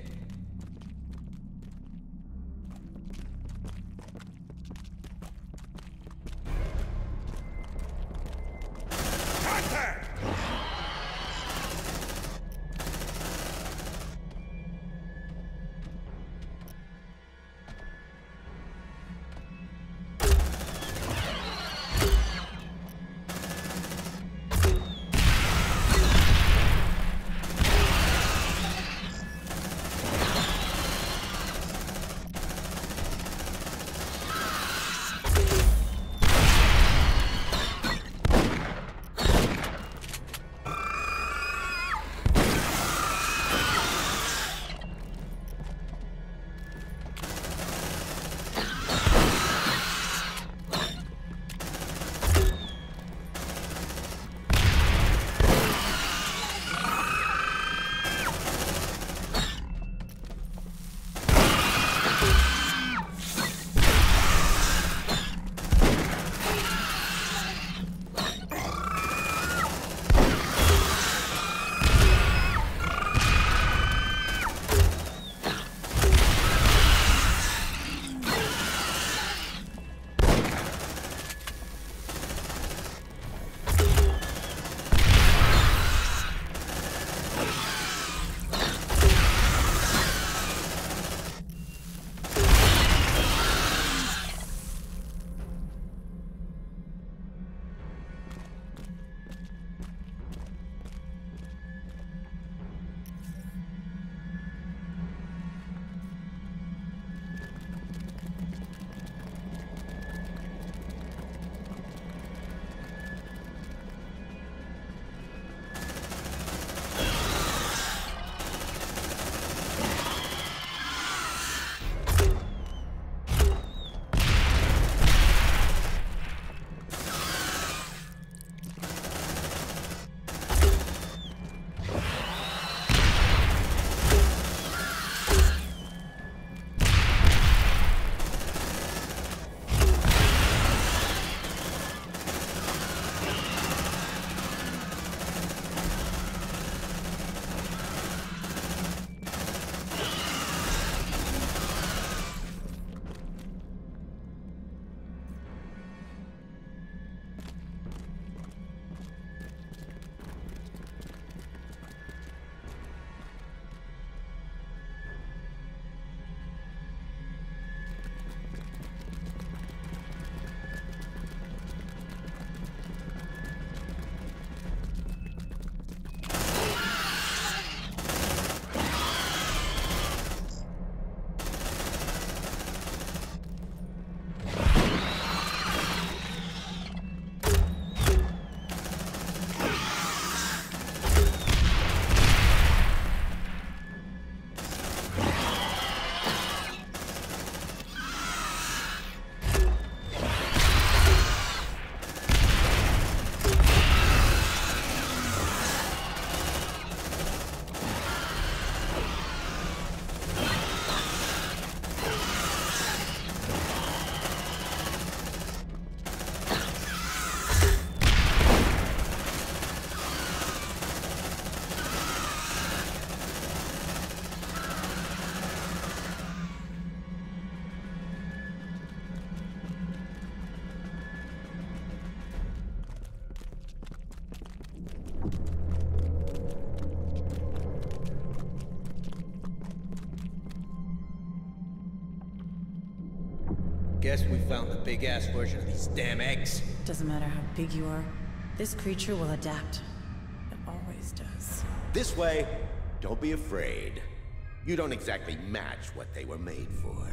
Guess we found the big-ass version of these damn eggs. Doesn't matter how big you are, this creature will adapt. It always does. This way, don't be afraid. You don't exactly match what they were made for.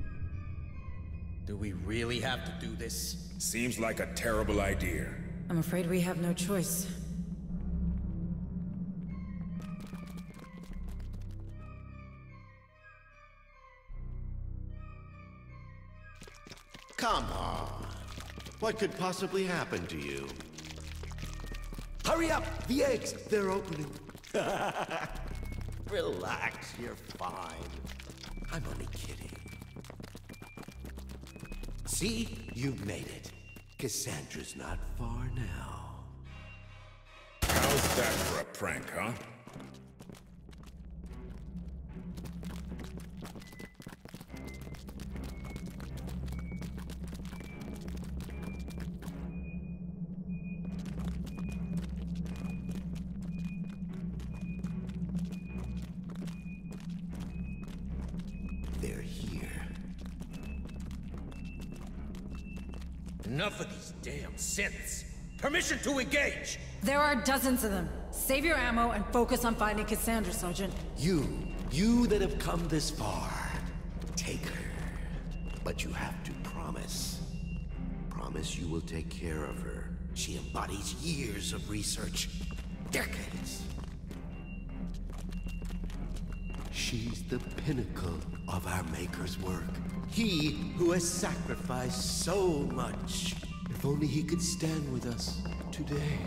Do we really have to do this? Seems like a terrible idea. I'm afraid we have no choice. Come on. What could possibly happen to you? Hurry up! The eggs! They're opening. Relax, you're fine. I'm only kidding. See? You've made it. Cassandra's not far now. How's that for a prank, huh? They're here. Enough of these damn synths. Permission to engage! There are dozens of them. Save your ammo and focus on finding Cassandra, Sergeant. You, you that have come this far, take her. But you have to promise. Promise you will take care of her. She embodies years of research. Decades. She's the pinnacle of our Maker's work. He who has sacrificed so much. If only he could stand with us today.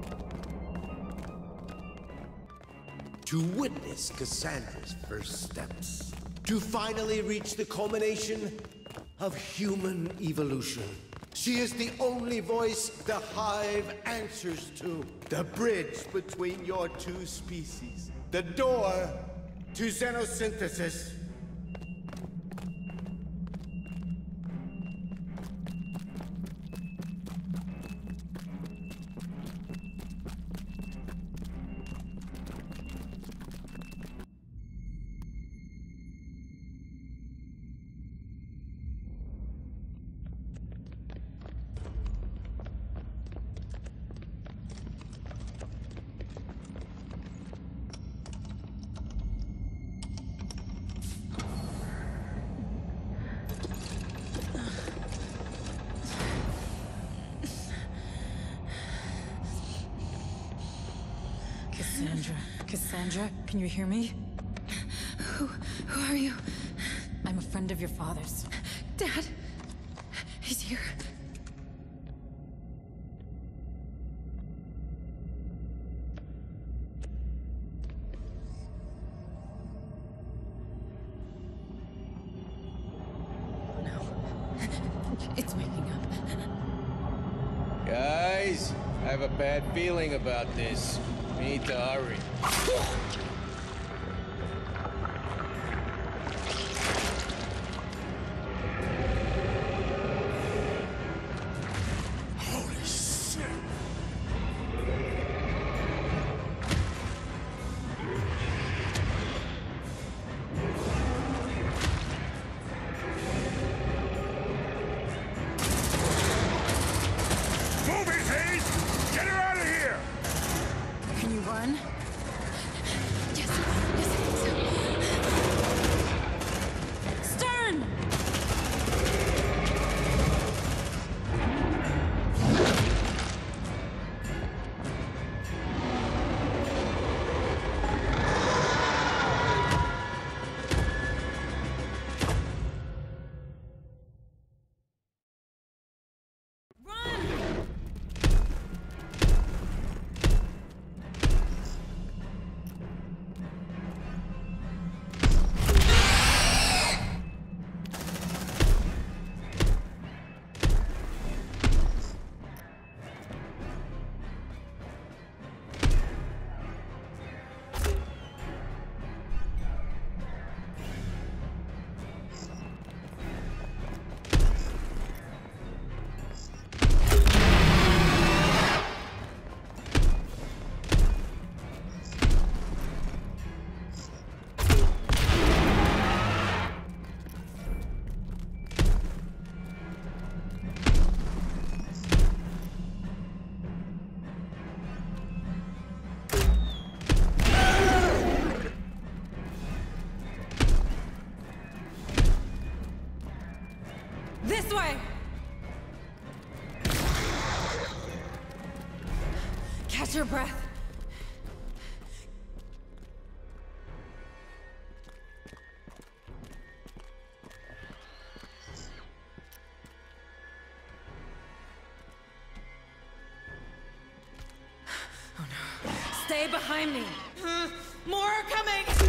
To witness Cassandra's first steps. To finally reach the culmination of human evolution. She is the only voice the Hive answers to. The bridge between your two species. The door to xenosynthesis. Cassandra, Cassandra, can you hear me? Who, who are you? I'm a friend of your father's. Dad? He's here. It's waking up. Guys, I have a bad feeling about this. We need to hurry. Holy shit! Move it, Hayes! Get her out of here! Can you run? Yes, yes, I think so. Stern! This way! Catch your breath. Oh no. Stay behind me. More are coming!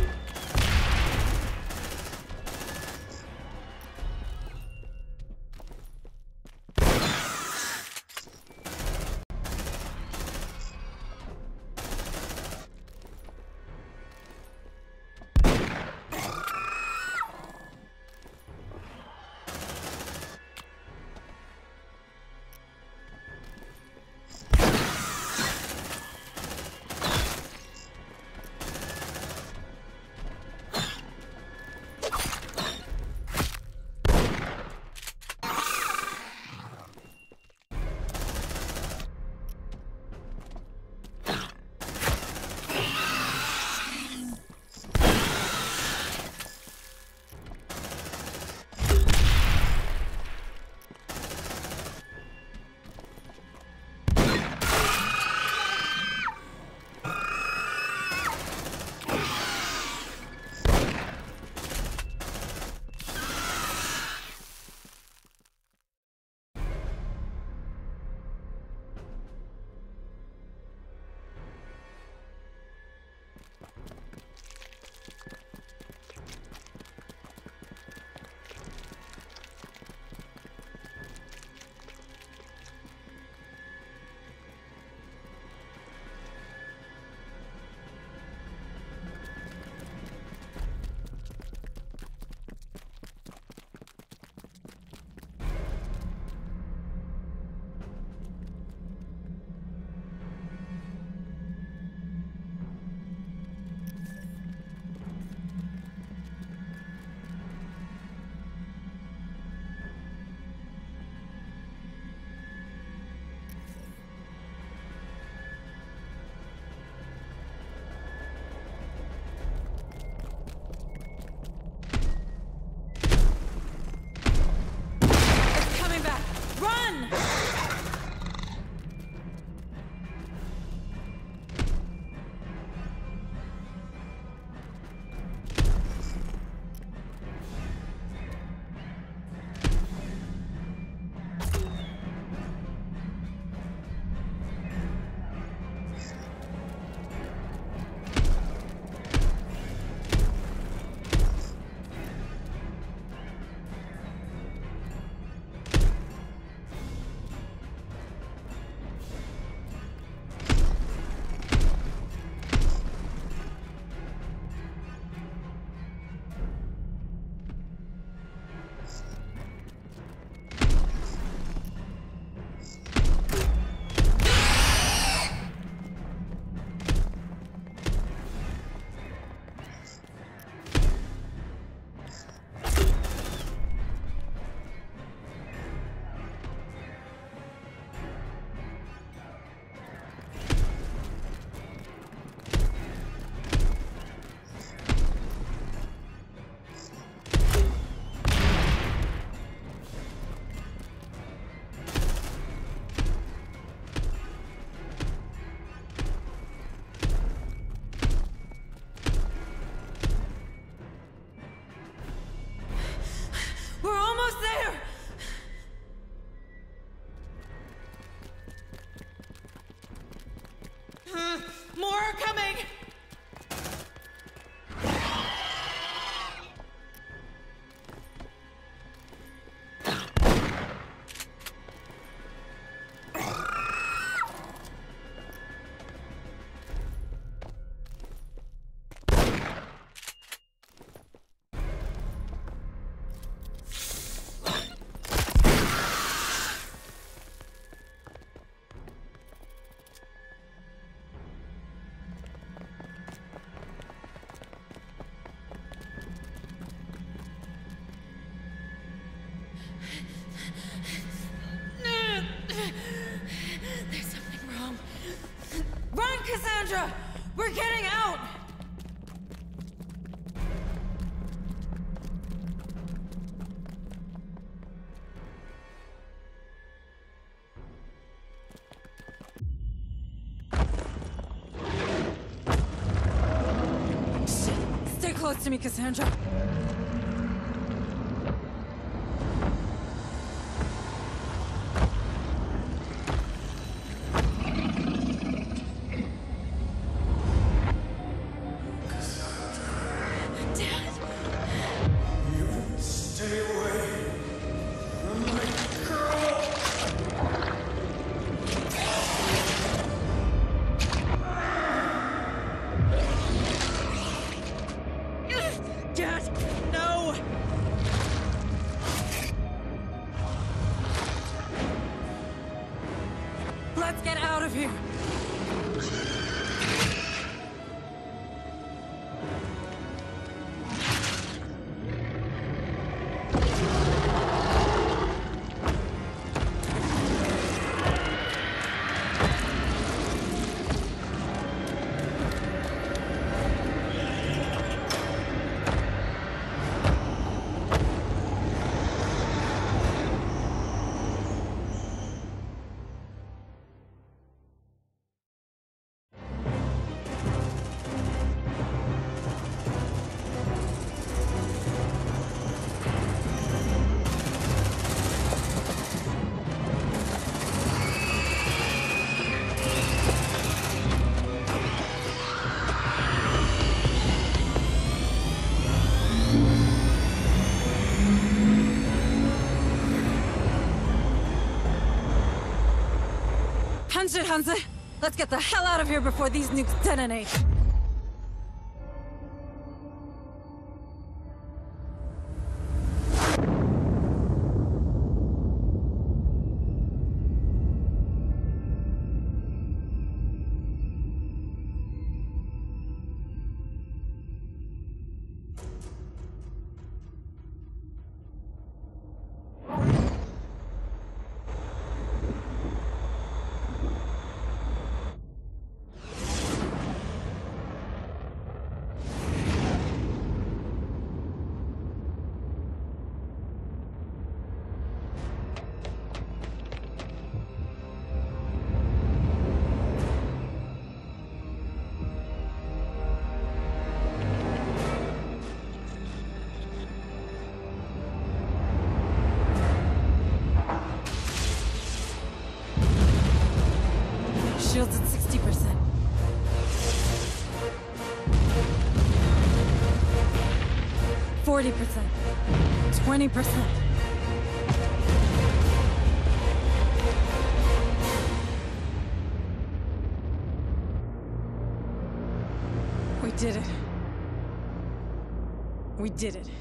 More are coming! There's something wrong. Run, Cassandra! We're getting out! Stay close to me, Cassandra. of here! Punch it, Hanse! Let's get the hell out of here before these nukes detonate! Shields at sixty percent. forty percent. twenty percent. We did it. We did it.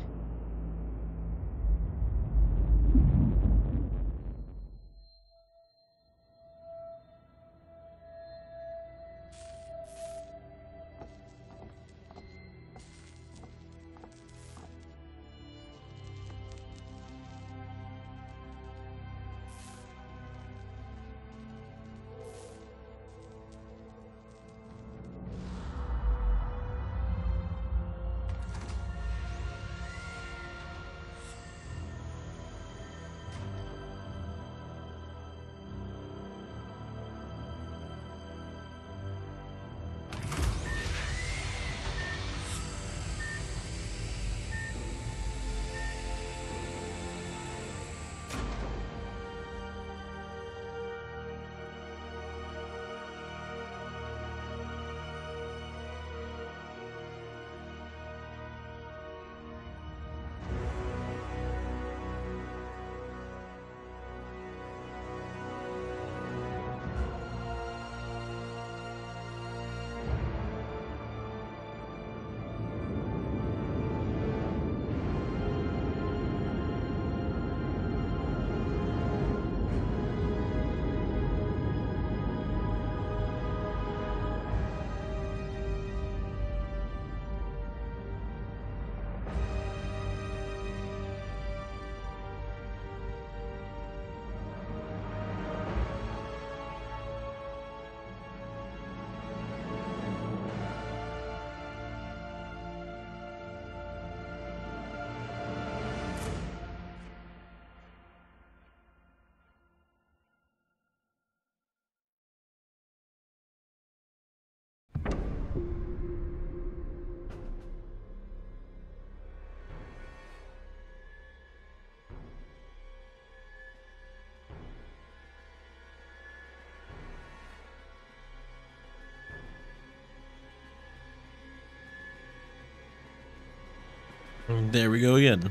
There we go again.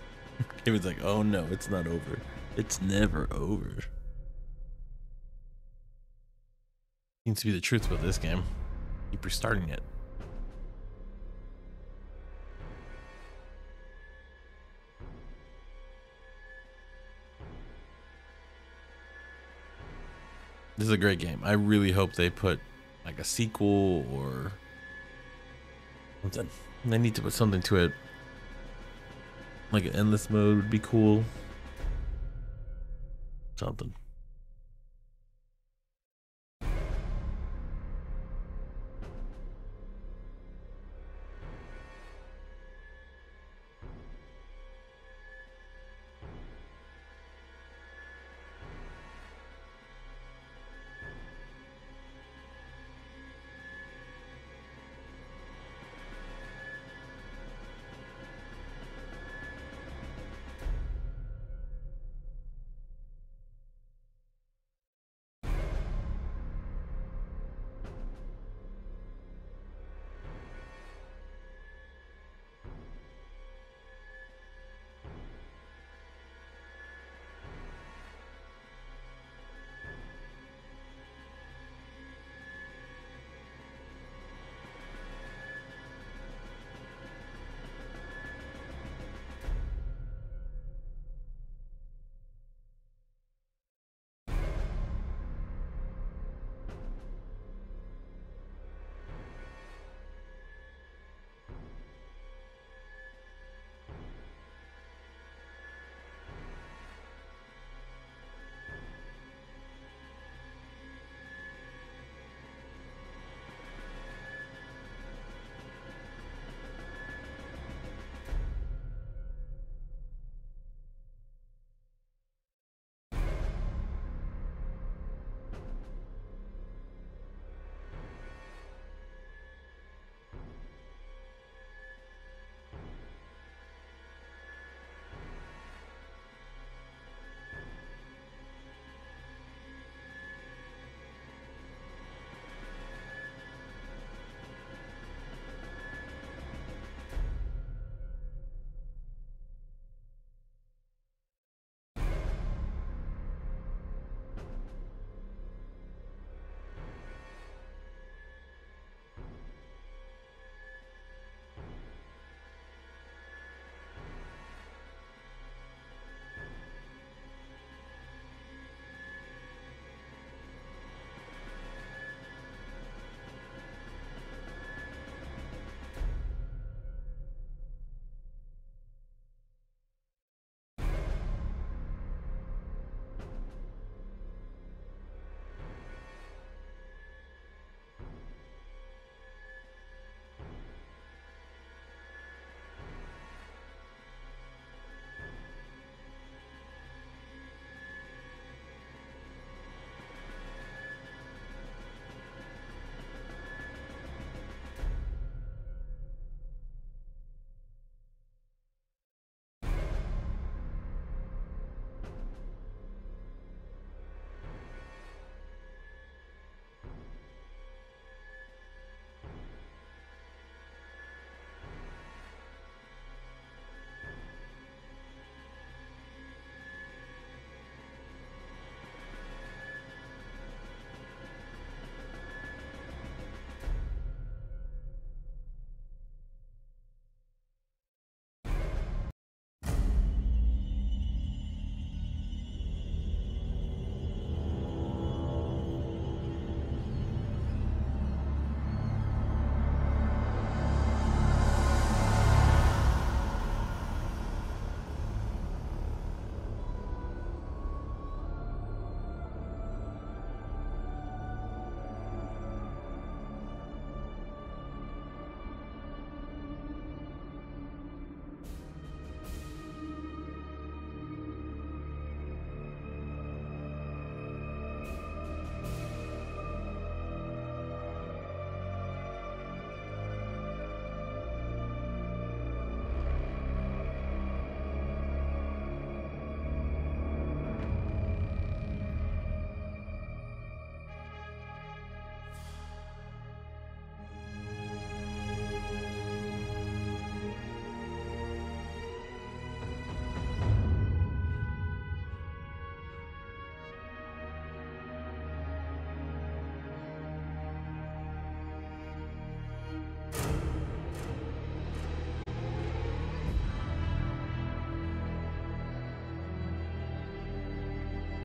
It was like, oh no, it's not over. It's never over. Seems to be the truth about this game. Keep restarting it. This is a great game. I really hope they put like a sequel or something. They need to put something to it. Like an endless mode would be cool. Something.